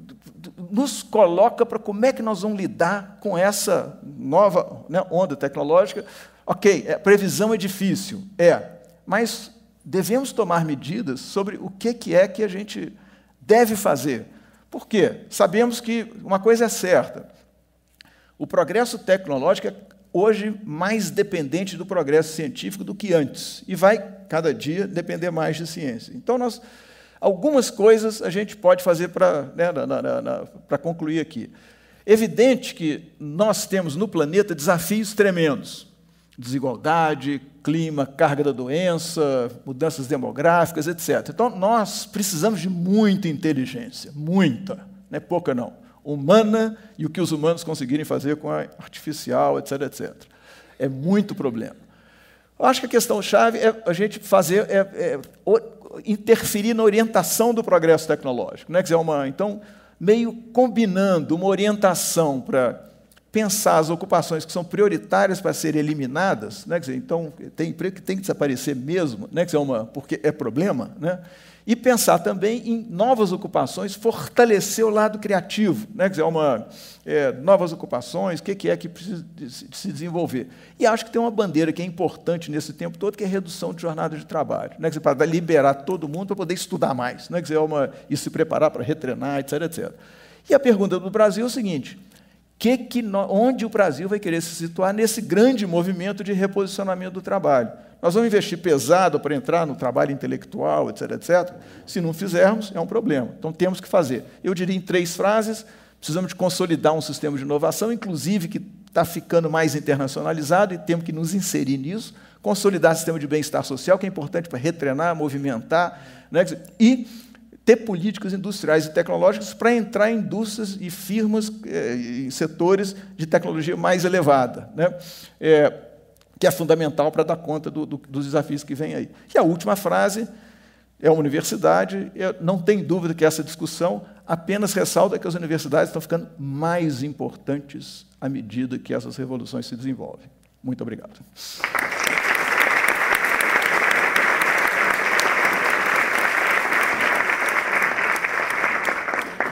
S7: nos coloca para como é que nós vamos lidar com essa nova, né, onda tecnológica. Ok, a previsão é difícil, é, mas devemos tomar medidas sobre o que, que é que a gente deve fazer. Por quê? Sabemos que uma coisa é certa, o progresso tecnológico é hoje mais dependente do progresso científico do que antes, e vai, cada dia, depender mais de ciência. Então, nós, algumas coisas a gente pode fazer para, né, para concluir aqui. Evidente que nós temos no planeta desafios tremendos, desigualdade, clima, carga da doença, mudanças demográficas, etcétera. Então, nós precisamos de muita inteligência, muita, não é pouca não, humana e o que os humanos conseguirem fazer com a artificial, etc, etcétera. É muito problema. Eu acho que a questão-chave é a gente fazer, é, é, interferir na orientação do progresso tecnológico. Né? Quer dizer, uma, então, meio combinando uma orientação para pensar as ocupações que são prioritárias para serem eliminadas, né? Quer dizer, então, tem emprego que tem que desaparecer mesmo, né? Quer dizer, uma, porque é problema, né? E pensar também em novas ocupações, fortalecer o lado criativo, né? Quer dizer, uma, é, novas ocupações, o que é que precisa de se desenvolver. E acho que tem uma bandeira que é importante nesse tempo todo, que é a redução de jornada de trabalho, né? Quer dizer, para liberar todo mundo para poder estudar mais, né? Quer dizer, uma, e se preparar para retreinar, etc, etcétera. E a pergunta do Brasil é o seguinte, que que no, onde o Brasil vai querer se situar nesse grande movimento de reposicionamento do trabalho? Nós vamos investir pesado para entrar no trabalho intelectual, etc, etcétera. Se não fizermos, é um problema. Então, temos que fazer. Eu diria em três frases, precisamos de consolidar um sistema de inovação, inclusive que está ficando mais internacionalizado, e temos que nos inserir nisso, consolidar o sistema de bem-estar social, que é importante para retreinar, movimentar, né? E ter políticas industriais e tecnológicas para entrar em indústrias e firmas, eh, em setores de tecnologia mais elevada, né? É, que é fundamental para dar conta do, do, dos desafios que vêm aí. E a última frase é a universidade. Eu não tem dúvida que essa discussão apenas ressalta que as universidades estão ficando mais importantes à medida que essas revoluções se desenvolvem. Muito obrigado.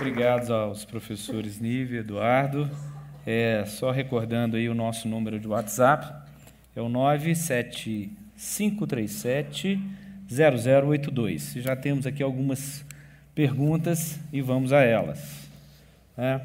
S1: obrigado aos professores Nívia e Eduardo. É, só recordando aí o nosso número de WhatsApp, é o nove sete cinco três sete zero zero oito dois. Já temos aqui algumas perguntas e vamos a elas. É,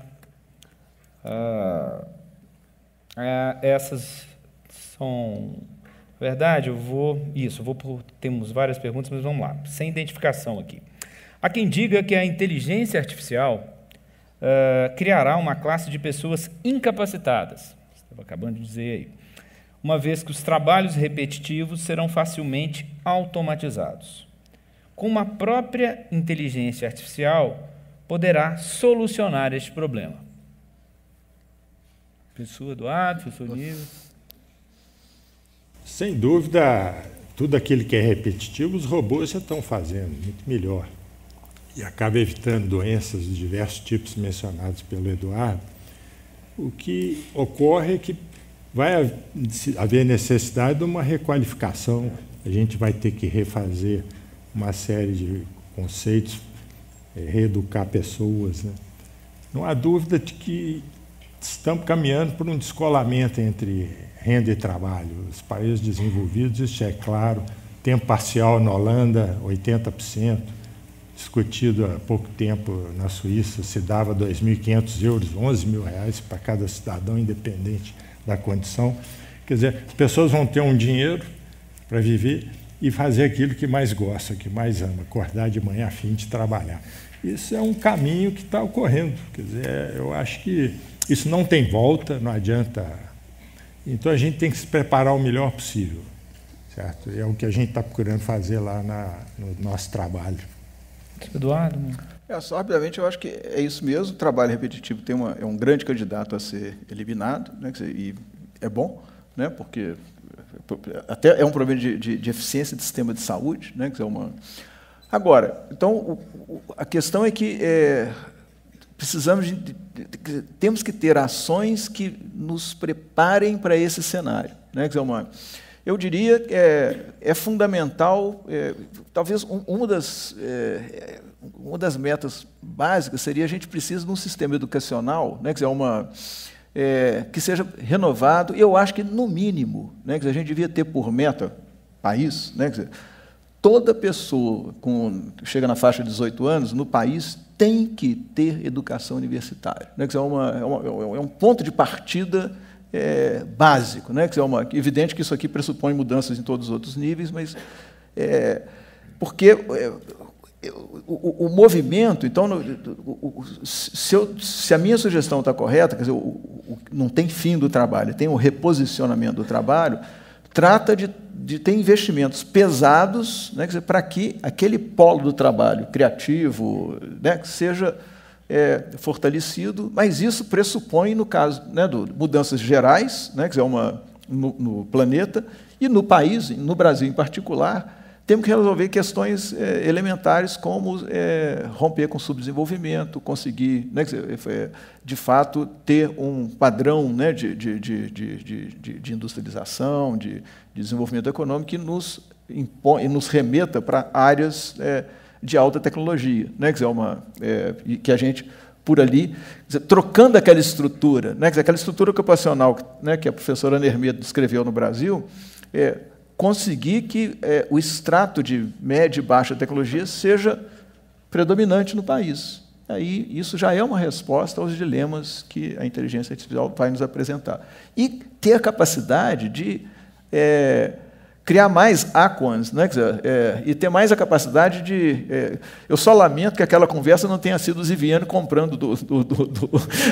S1: ah, ah, essas são... Verdade, eu vou... Isso, eu vou por, temos várias perguntas, mas vamos lá. Sem identificação aqui. Há quem diga que a inteligência artificial uh, criará uma classe de pessoas incapacitadas. Estava acabando de dizer aí. Uma vez que os trabalhos repetitivos serão facilmente automatizados. Como a própria inteligência artificial poderá solucionar este problema? Professor Eduardo, professor Nívia.
S2: Sem dúvida, tudo aquilo que é repetitivo, os robôs já estão fazendo muito melhor. E acaba evitando doenças de diversos tipos mencionados pelo Eduardo. O que ocorre é que vai haver necessidade de uma requalificação, a gente vai ter que refazer uma série de conceitos, reeducar pessoas, né? Não há dúvida de que estamos caminhando por um descolamento entre renda e trabalho. Os países desenvolvidos, isso é claro, tempo parcial na Holanda, oitenta por cento, discutido há pouco tempo na Suíça, se dava dois mil e quinhentos euros, onze mil reais para cada cidadão, independente da condição. Quer dizer, as pessoas vão ter um dinheiro para viver e fazer aquilo que mais gosta, que mais ama, acordar de manhã a fim de trabalhar. Isso é um caminho que está ocorrendo. Quer dizer, eu acho que isso não tem volta, não adianta. Então, a gente tem que se preparar o melhor possível, certo? É o que a gente está procurando fazer lá na, no nosso trabalho.
S1: Eduardo?
S7: É, só rapidamente, eu acho que é isso mesmo. O trabalho repetitivo tem uma, é um grande candidato a ser eliminado, né? E é bom, né? Porque até é um problema de, de, de eficiência do sistema de saúde, né? Que é uma... Agora, então, o, o, a questão é que é, precisamos de, de, de, temos que ter ações que nos preparem para esse cenário, né? Que é uma, eu diria que é, é fundamental, é, talvez um, uma, das, é, uma das metas básicas seria a gente precisa de um sistema educacional, né? Que é uma é, que seja renovado. Eu acho que no mínimo, né? Que a gente devia ter por meta país, né? Quer dizer, toda pessoa com, que chega na faixa de dezoito anos, no país, tem que ter educação universitária. Né? É, uma, é, uma, é um ponto de partida é, básico. Né? É uma, evidente que isso aqui pressupõe mudanças em todos os outros níveis, mas... É, porque é, o, o movimento... Então, no, o, se, eu, se a minha sugestão está correta, quer dizer, o, o, não tem fim do trabalho, tem o reposicionamento do trabalho, trata de, de ter investimentos pesados, né, para que aquele polo do trabalho criativo, né, seja é, fortalecido, mas isso pressupõe, no caso, né, de mudanças gerais, né, que é uma, no, no planeta, e no país, no Brasil em particular, temos que resolver questões é, elementares como é, romper com o subdesenvolvimento, conseguir, né, de fato, ter um padrão, né, de, de, de, de, de, de industrialização, de, de desenvolvimento econômico que nos, impõe, nos remeta para áreas é, de alta tecnologia, né, que, é uma, é, que a gente, por ali, dizer, trocando aquela estrutura, né, aquela estrutura ocupacional, né, que a professora Ana Hermeto descreveu no Brasil, é, conseguir que é, o extrato de média e baixa tecnologia seja predominante no país. Aí, isso já é uma resposta aos dilemas que a inteligência artificial vai nos apresentar. E ter a capacidade de é, criar mais aquans, né? Quer dizer, é, e ter mais a capacidade de... É, eu só lamento que aquela conversa não tenha sido o Ziviano comprando do, do, do, do,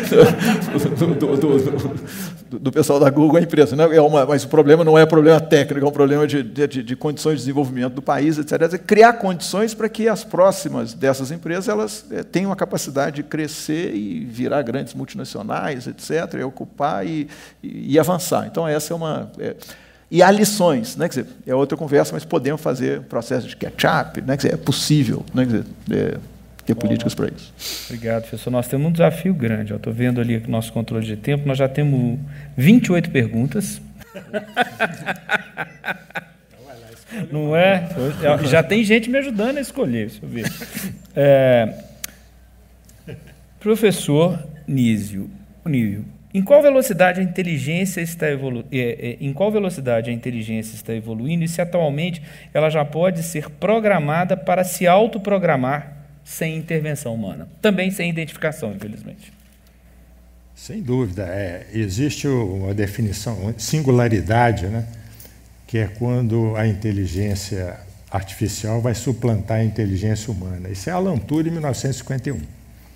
S7: do, do, do pessoal da Google a empresa. Né? É uma, mas o problema não é problema técnico, é um problema de, de, de condições de desenvolvimento do país, etcétera. Criar condições para que as próximas dessas empresas elas é, tenham a capacidade de crescer e virar grandes multinacionais, etcétera, e ocupar e, e, e avançar. Então, essa é uma... É, e há lições, né? Quer dizer, é outra conversa, mas podemos fazer processo de catch-up, né? Quer dizer, é possível, né? Quer dizer, é, ter Bom, políticas para isso.
S1: Obrigado, professor. Nós temos um desafio grande. Estou vendo ali o nosso controle de tempo, nós já temos vinte e oito perguntas. Não é? Já tem gente me ajudando a escolher, deixa eu ver. É, Professor Nísio, Nísio, em qual velocidade a inteligência está evolu é, é, em qual velocidade a inteligência está evoluindo e se atualmente ela já pode ser programada para se autoprogramar sem intervenção humana? Também sem identificação, infelizmente.
S2: Sem dúvida. É, existe uma definição, singularidade, né, que é quando a inteligência artificial vai suplantar a inteligência humana. Isso é Alan Turing, em mil novecentos e cinquenta e um.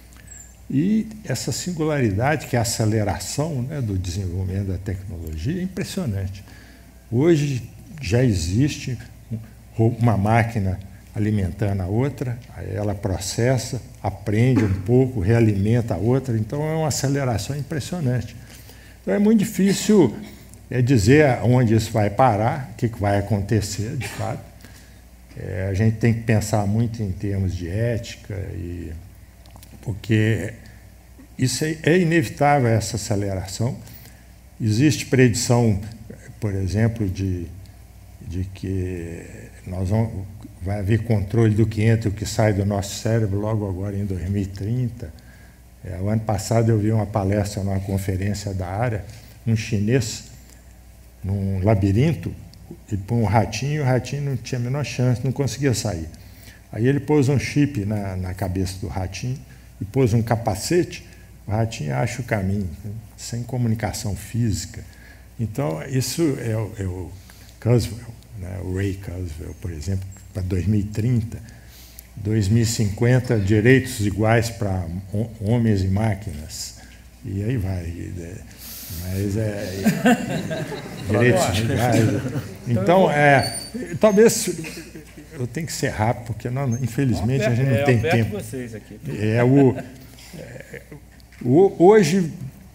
S2: E essa singularidade, que é a aceleração, né, do desenvolvimento da tecnologia, é impressionante. Hoje já existe uma máquina alimentando a outra, aí ela processa, aprende um pouco, realimenta a outra, então é uma aceleração impressionante. Então é muito difícil é, dizer onde isso vai parar, o que, que vai acontecer, de fato. É, a gente tem que pensar muito em termos de ética, e, porque isso é, é inevitável, essa aceleração. Existe predição, por exemplo, de, de que nós vamos, vai haver controle do que entra e o que sai do nosso cérebro logo agora em dois mil e trinta. É, o ano passado eu vi uma palestra numa conferência da área, um chinês, num labirinto, ele põe um ratinho e o ratinho não tinha a menor chance, não conseguia sair. Aí ele pôs um chip na, na cabeça do ratinho e pôs um capacete, o ratinho acha o caminho, né, sem comunicação física. Então, isso é o, é o Kurzweil, né, o Ray Kurzweil, por exemplo, para dois mil e trinta, dois mil e cinquenta, direitos iguais para homens e máquinas. E aí vai. Mas é. direitos iguais. Então, é, talvez eu tenho que ser rápido, porque não, infelizmente a gente não tem tempo.
S1: Vocês aqui.
S2: É, o, é, o, hoje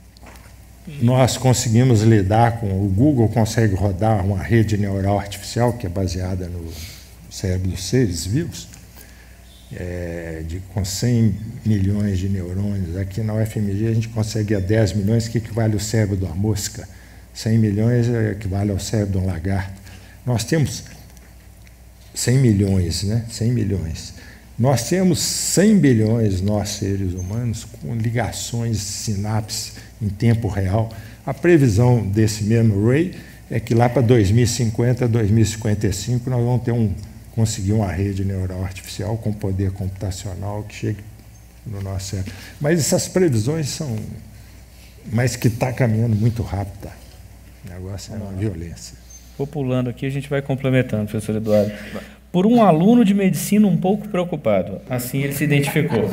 S2: nós conseguimos lidar com. O Google consegue rodar uma rede neural artificial que é baseada no cérebro dos seres vivos, é, de, com cem milhões de neurônios. Aqui na U F M G a gente consegue a dez milhões, que equivale ao cérebro de uma mosca. cem milhões equivale ao cérebro de um lagarto. Nós temos cem milhões, né? cem milhões. Nós temos cem bilhões, nós seres humanos, com ligações, sinapses em tempo real. A previsão desse mesmo Ray é que lá para dois mil e cinquenta, dois mil e cinquenta e cinco, nós vamos ter um, conseguir uma rede neural artificial com poder computacional que chegue no nosso cérebro. Mas essas previsões são... Mas que está caminhando muito rápido. Tá? O negócio é uma violência.
S1: Vou pulando aqui, a gente vai complementando, professor Eduardo. Por um aluno de medicina um pouco preocupado, assim ele se identificou.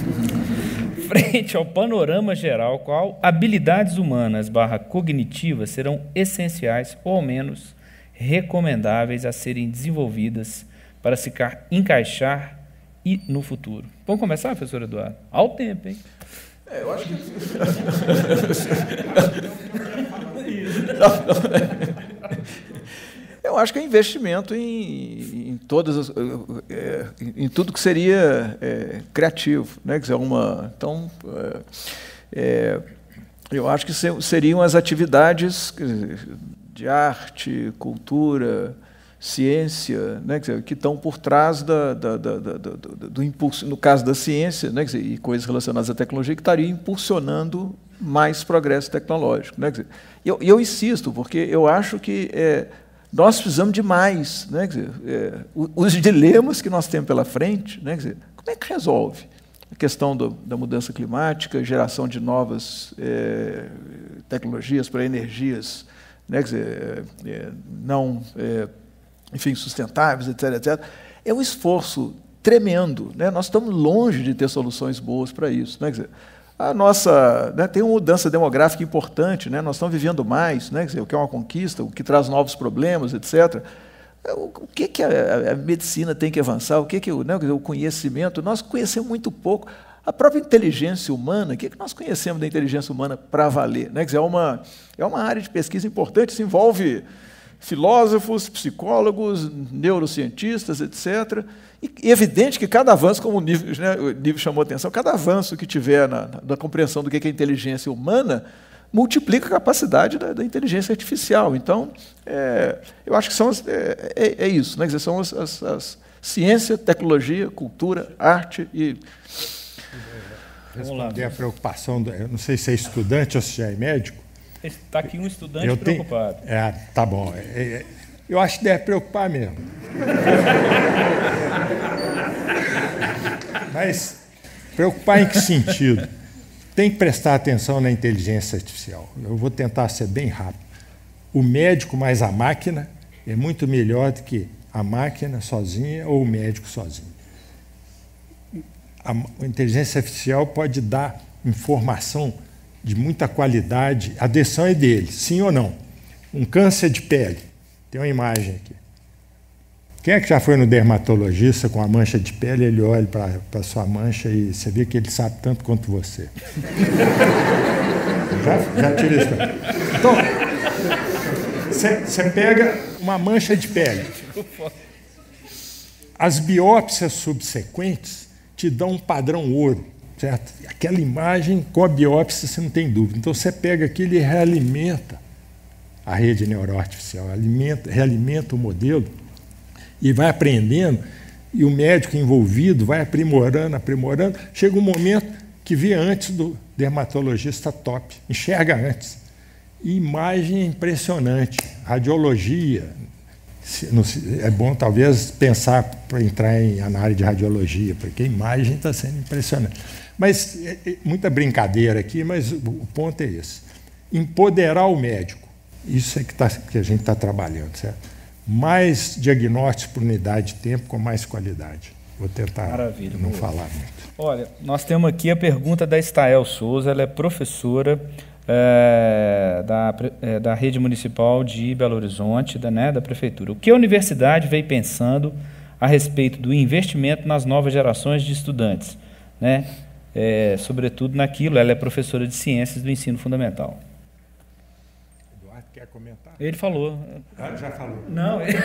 S1: Frente ao panorama geral, qual habilidades humanas barra cognitivas serão essenciais, ou ao menos recomendáveis a serem desenvolvidas para se encaixar e no futuro? Vamos começar, professor Eduardo? Ao tempo, hein?
S7: É, eu acho que... Eu acho que é investimento em, em todas as, é, em tudo que seria é, criativo, né? Quer dizer, uma, então, é, eu acho que seriam as atividades de arte, cultura, ciência, né? Quer dizer, que estão por trás da, da, da, da, do, do impulso, no caso da ciência, né? Quer dizer, e coisas relacionadas à tecnologia, que estariam impulsionando mais progresso tecnológico, né? Quer dizer, eu, eu insisto, porque eu acho que é, nós precisamos de mais, né? Quer dizer, é, os dilemas que nós temos pela frente, né? Quer dizer, como é que resolve a questão do, da mudança climática, geração de novas é, tecnologias para energias, né? Quer dizer, é, não, é, enfim, sustentáveis, etc, etcétera. É um esforço tremendo, né? Nós estamos longe de ter soluções boas para isso, né? Quer dizer, a nossa, né, tem uma mudança demográfica importante, né? Nós estamos vivendo mais, né? Quer dizer, o que é uma conquista, o que traz novos problemas, etcétera. O, o que, que a, a medicina tem que avançar? O que, que o, né, o conhecimento? Nós conhecemos muito pouco. A própria inteligência humana, o que, que nós conhecemos da inteligência humana para valer? Né? Quer dizer, é, uma, é uma área de pesquisa importante, isso envolve filósofos, psicólogos, neurocientistas, etcétera. E é evidente que cada avanço, como o Nível, né, o Nível chamou a atenção, cada avanço que tiver na, na, na compreensão do que é inteligência humana multiplica a capacidade da, da inteligência artificial. Então, é, eu acho que são as, é, é, é isso, né? Quer dizer, são as, as, as ciência, tecnologia, cultura, arte e
S2: responder a preocupação, do, eu não sei se é estudante ou se já é médico.
S1: Está aqui um estudante
S2: eu
S1: preocupado.
S2: Tenho, é, tá bom. É, é, eu acho que deve preocupar mesmo. Mas preocupar em que sentido? Tem que prestar atenção na inteligência artificial. Eu vou tentar ser bem rápido. O médico mais a máquina é muito melhor do que a máquina sozinha ou o médico sozinho. A inteligência artificial pode dar informação de muita qualidade. A decisão é dele, sim ou não. Um câncer de pele. Tem uma imagem aqui. Quem é que já foi no dermatologista com a mancha de pele, ele olha para a sua mancha e você vê que ele sabe tanto quanto você. já, já tirei isso. Então, você pega uma mancha de pele. As biópsias subsequentes te dão um padrão ouro, certo? Aquela imagem com a biópsia você não tem dúvida. Então você pega aquilo e realimenta a rede neuroartificial, alimenta, realimenta o modelo e vai aprendendo, e o médico envolvido vai aprimorando, aprimorando. Chega um momento que vê antes do dermatologista top, enxerga antes. E imagem é impressionante, radiologia. É bom, talvez, pensar para entrar em, na área de radiologia, porque a imagem está sendo impressionante. Mas, é, é muita brincadeira aqui, mas o, o ponto é esse. Empoderar o médico. Isso é que, tá, que a gente está trabalhando, certo? Mais diagnósticos por unidade de tempo com mais qualidade. Vou tentar Maravilha, não boa. falar muito.
S1: Olha, nós temos aqui a pergunta da Estael Souza, ela é professora é, da, é, da Rede Municipal de Belo Horizonte, da, né, da Prefeitura. O que a universidade veio pensando a respeito do investimento nas novas gerações de estudantes, né? É, sobretudo naquilo, ela é professora de Ciências do Ensino Fundamental.
S2: Quer comentar?
S1: Ele falou.
S2: Ah, já falou.
S1: Não, ele...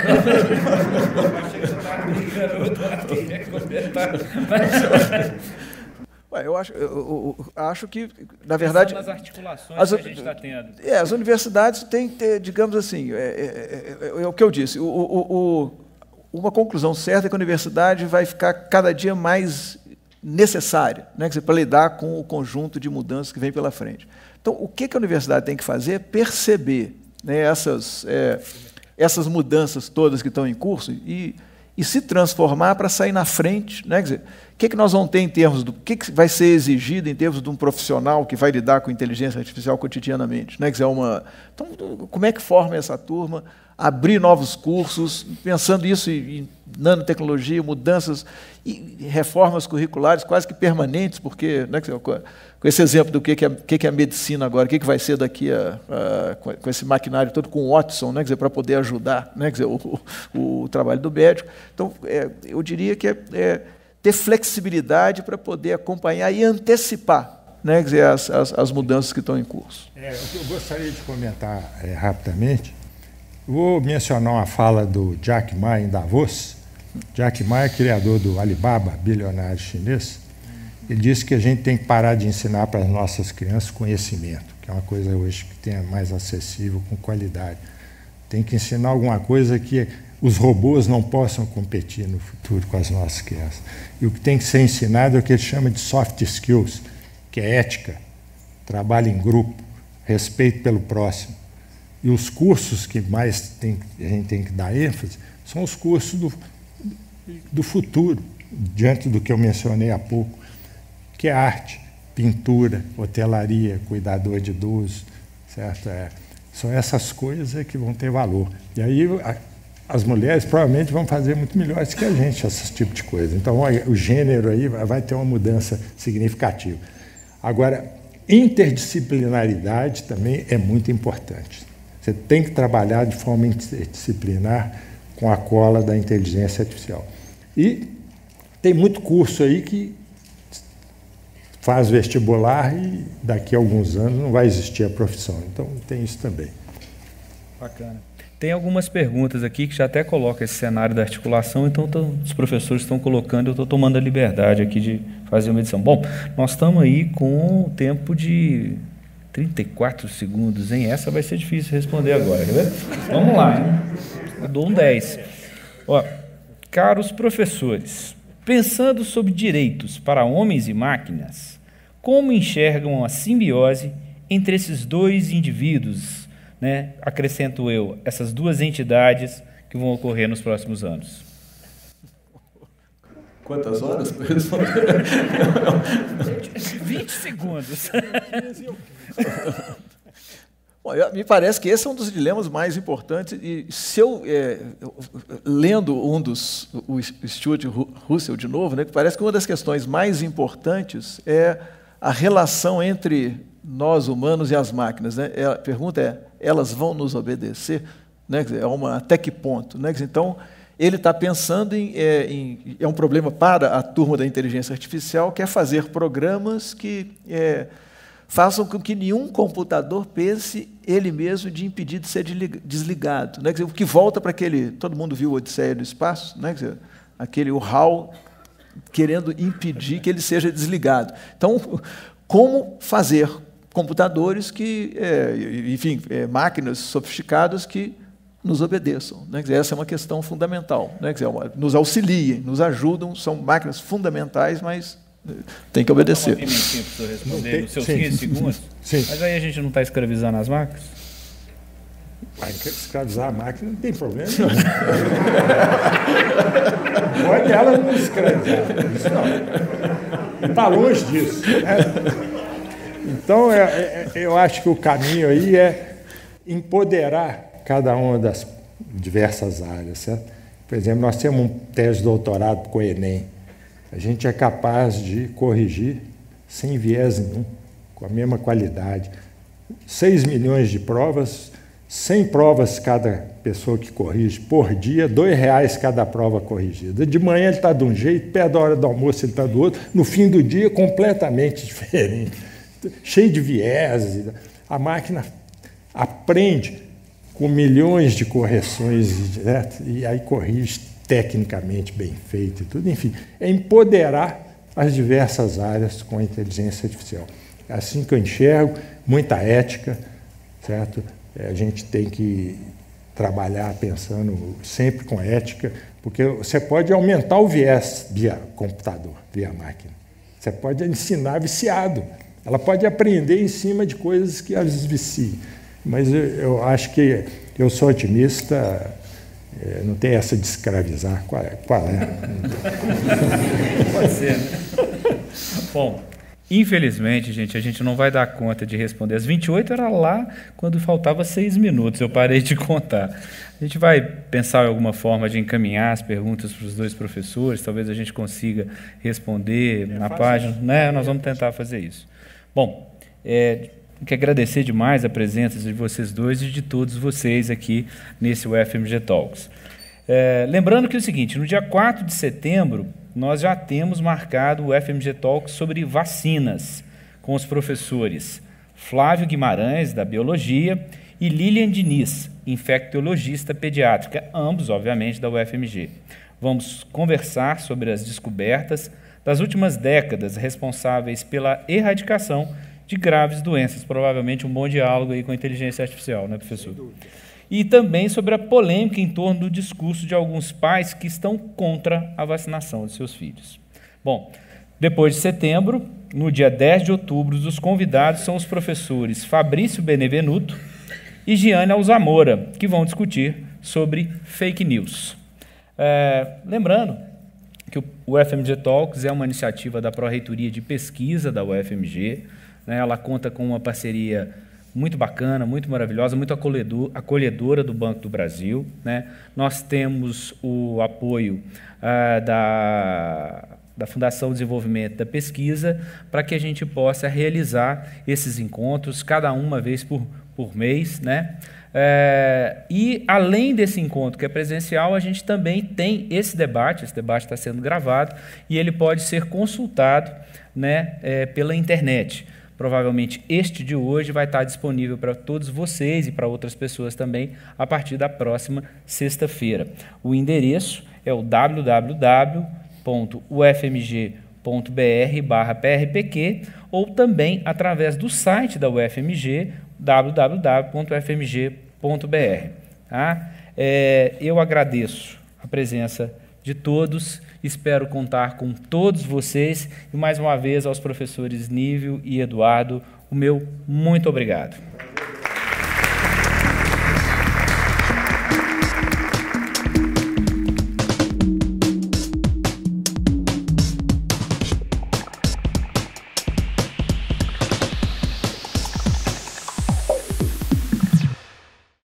S1: eu achei que você estava brincando, o Eduardo queria comentar. Mas...
S7: Ué, eu, acho, eu, eu acho que, na verdade...
S1: Nas articulações
S7: as,
S1: que a gente está tendo.
S7: É, as universidades têm que ter, digamos assim, é, é, é, é o que eu disse, o, o, o, uma conclusão certa é que a universidade vai ficar cada dia mais necessária, né, para lidar com o conjunto de mudanças que vem pela frente. Então, o que a universidade tem que fazer é perceber, né, essas, é, essas mudanças todas que estão em curso e, e se transformar para sair na frente. Né? Quer dizer, o que, que nós vamos ter em termos do que, que vai ser exigido em termos de um profissional que vai lidar com inteligência artificial cotidianamente. Né? Quer dizer, uma, então, como é que forma essa turma? Abrir novos cursos, pensando isso em nanotecnologia, mudanças e reformas curriculares quase que permanentes, porque, né, com esse exemplo do que é, que é a medicina agora, o que vai ser daqui a, a, com esse maquinário todo com o Watson, né, para poder ajudar, né, o, o, o trabalho do médico. Então, é, eu diria que é, é ter flexibilidade para poder acompanhar e antecipar, né, quer dizer, as, as, as mudanças que estão em curso.
S2: É, eu gostaria de comentar é, rapidamente. Vou mencionar uma fala do Jack Ma em Davos. Jack Ma é criador do Alibaba, bilionário chinês. Ele disse que a gente tem que parar de ensinar para as nossas crianças conhecimento, que é uma coisa hoje que tenha mais acessível, com qualidade. Tem que ensinar alguma coisa que os robôs não possam competir no futuro com as nossas crianças. E o que tem que ser ensinado é o que ele chama de soft skills, que é ética, trabalho em grupo, respeito pelo próximo. E os cursos que mais tem, a gente tem que dar ênfase são os cursos do, do futuro, diante do que eu mencionei há pouco, que é arte, pintura, hotelaria, cuidador de idoso, certo? É, são essas coisas que vão ter valor. E aí a, as mulheres provavelmente vão fazer muito melhores que a gente esse tipo de coisa. Então o gênero aí vai ter uma mudança significativa. Agora, interdisciplinaridade também é muito importante. Você tem que trabalhar de forma interdisciplinar com a cola da inteligência artificial. E tem muito curso aí que faz vestibular e daqui a alguns anos não vai existir a profissão. Então, tem isso também.
S1: Bacana. Tem algumas perguntas aqui que já até colocam esse cenário da articulação, então tô, os professores estão colocando, eu estou tomando a liberdade aqui de fazer uma edição. Bom, nós estamos aí com o tempo de trinta e quatro segundos, hein? Essa vai ser difícil responder agora, quer ver? Vamos lá, hein? Eu dou um dez. Ó, caros professores, pensando sobre direitos para homens e máquinas, como enxergam a simbiose entre esses dois indivíduos, né? Acrescento eu, essas duas entidades que vão ocorrer nos próximos anos.
S7: Quantas horas para responder?
S1: vinte segundos.
S7: Bom, me parece que esse é um dos dilemas mais importantes. E se eu, é, lendo um dos, o Stuart Russell de novo, né, que parece que uma das questões mais importantes é a relação entre nós humanos e as máquinas. Né? A pergunta é: elas vão nos obedecer? Né? É uma, até que ponto? Né? Então, ele está pensando em, é, em... É um problema para a turma da inteligência artificial, que é fazer programas que é, façam com que nenhum computador pense ele mesmo de impedir de ser desligado. Né? Quer dizer, o que volta para aquele... Todo mundo viu o Odisseia do Espaço? Né? Quer dizer, aquele o HAL querendo impedir que ele seja desligado. Então, como fazer computadores que... É, enfim, é, máquinas sofisticadas que nos obedeçam. Né? Quer dizer, essa é uma questão fundamental. Né? Quer dizer, nos auxiliem, nos ajudam, são máquinas fundamentais, mas tem que obedecer.
S1: Uma pimentinha para o senhor responder nos seus quinze segundos? Sim. Mas aí a gente não está escravizando as máquinas?
S2: Vai escravizar a máquina não tem problema. Pode ela não escravizar. Isso não. Está longe disso. Né? Então, é, é, eu acho que o caminho aí é empoderar cada uma das diversas áreas, certo? Por exemplo, nós temos um tese de doutorado com o Enem. A gente é capaz de corrigir sem viés nenhum, com a mesma qualidade. seis milhões de provas, cem provas cada pessoa que corrige por dia, dois reais cada prova corrigida. De manhã ele está de um jeito, perto da hora do almoço ele está do outro, no fim do dia completamente diferente, cheio de viés. A máquina aprende com milhões de correções, né? E aí corrige tecnicamente bem feito e tudo. Enfim, é empoderar as diversas áreas com a inteligência artificial. É assim que eu enxergo, muita ética, certo? A gente tem que trabalhar pensando sempre com ética, porque você pode aumentar o viés via computador, via máquina. Você pode ensinar viciado. Ela pode aprender em cima de coisas que às vezes viciam. Mas eu, eu acho que eu sou otimista, é, não tem essa de escravizar. Qual é? Qual é?
S1: Pode ser, né? Bom, infelizmente, gente, a gente não vai dar conta de responder. Às vinte e oito era lá quando faltava seis minutos, eu parei de contar. A gente vai pensar em alguma forma de encaminhar as perguntas para os dois professores, talvez a gente consiga responder é na página. Né? Nós vamos tentar fazer isso. Bom, é... Quero agradecer demais a presença de vocês dois e de todos vocês aqui nesse U F M G Talks. É, lembrando que é o seguinte, no dia quatro de setembro, nós já temos marcado o U F M G Talks sobre vacinas, com os professores Flávio Guimarães, da Biologia, e Lilian Diniz, infectologista pediátrica, ambos, obviamente, da U F M G. Vamos conversar sobre as descobertas das últimas décadas responsáveis pela erradicação de graves doenças, provavelmente um bom diálogo aí com a inteligência artificial, né, professor? E também sobre a polêmica em torno do discurso de alguns pais que estão contra a vacinação de seus filhos. Bom, depois de setembro, no dia dez de outubro, os convidados são os professores Fabrício Benevenuto e Giane Alzamora, que vão discutir sobre fake news. É, lembrando que o U F M G Talks é uma iniciativa da Pró-Reitoria de Pesquisa da U F M G. Ela conta com uma parceria muito bacana, muito maravilhosa, muito acolhedor, acolhedora do Banco do Brasil. Né? Nós temos o apoio ah, da, da Fundação de Desenvolvimento da Pesquisa para que a gente possa realizar esses encontros, cada uma vez por, por mês. Né? É, e, além desse encontro que é presencial, a gente também tem esse debate, esse debate está sendo gravado, e ele pode ser consultado, né, é, pela internet. Provavelmente este de hoje vai estar disponível para todos vocês e para outras pessoas também a partir da próxima sexta-feira. O endereço é o w w w ponto u f m g ponto b r barra p r p q ou também através do site da U F M G, w w w ponto u f m g ponto b r. Tá? É, eu agradeço a presença de todos Espero contar com todos vocês e, mais uma vez, aos professores Nívio e Eduardo, o meu muito obrigado.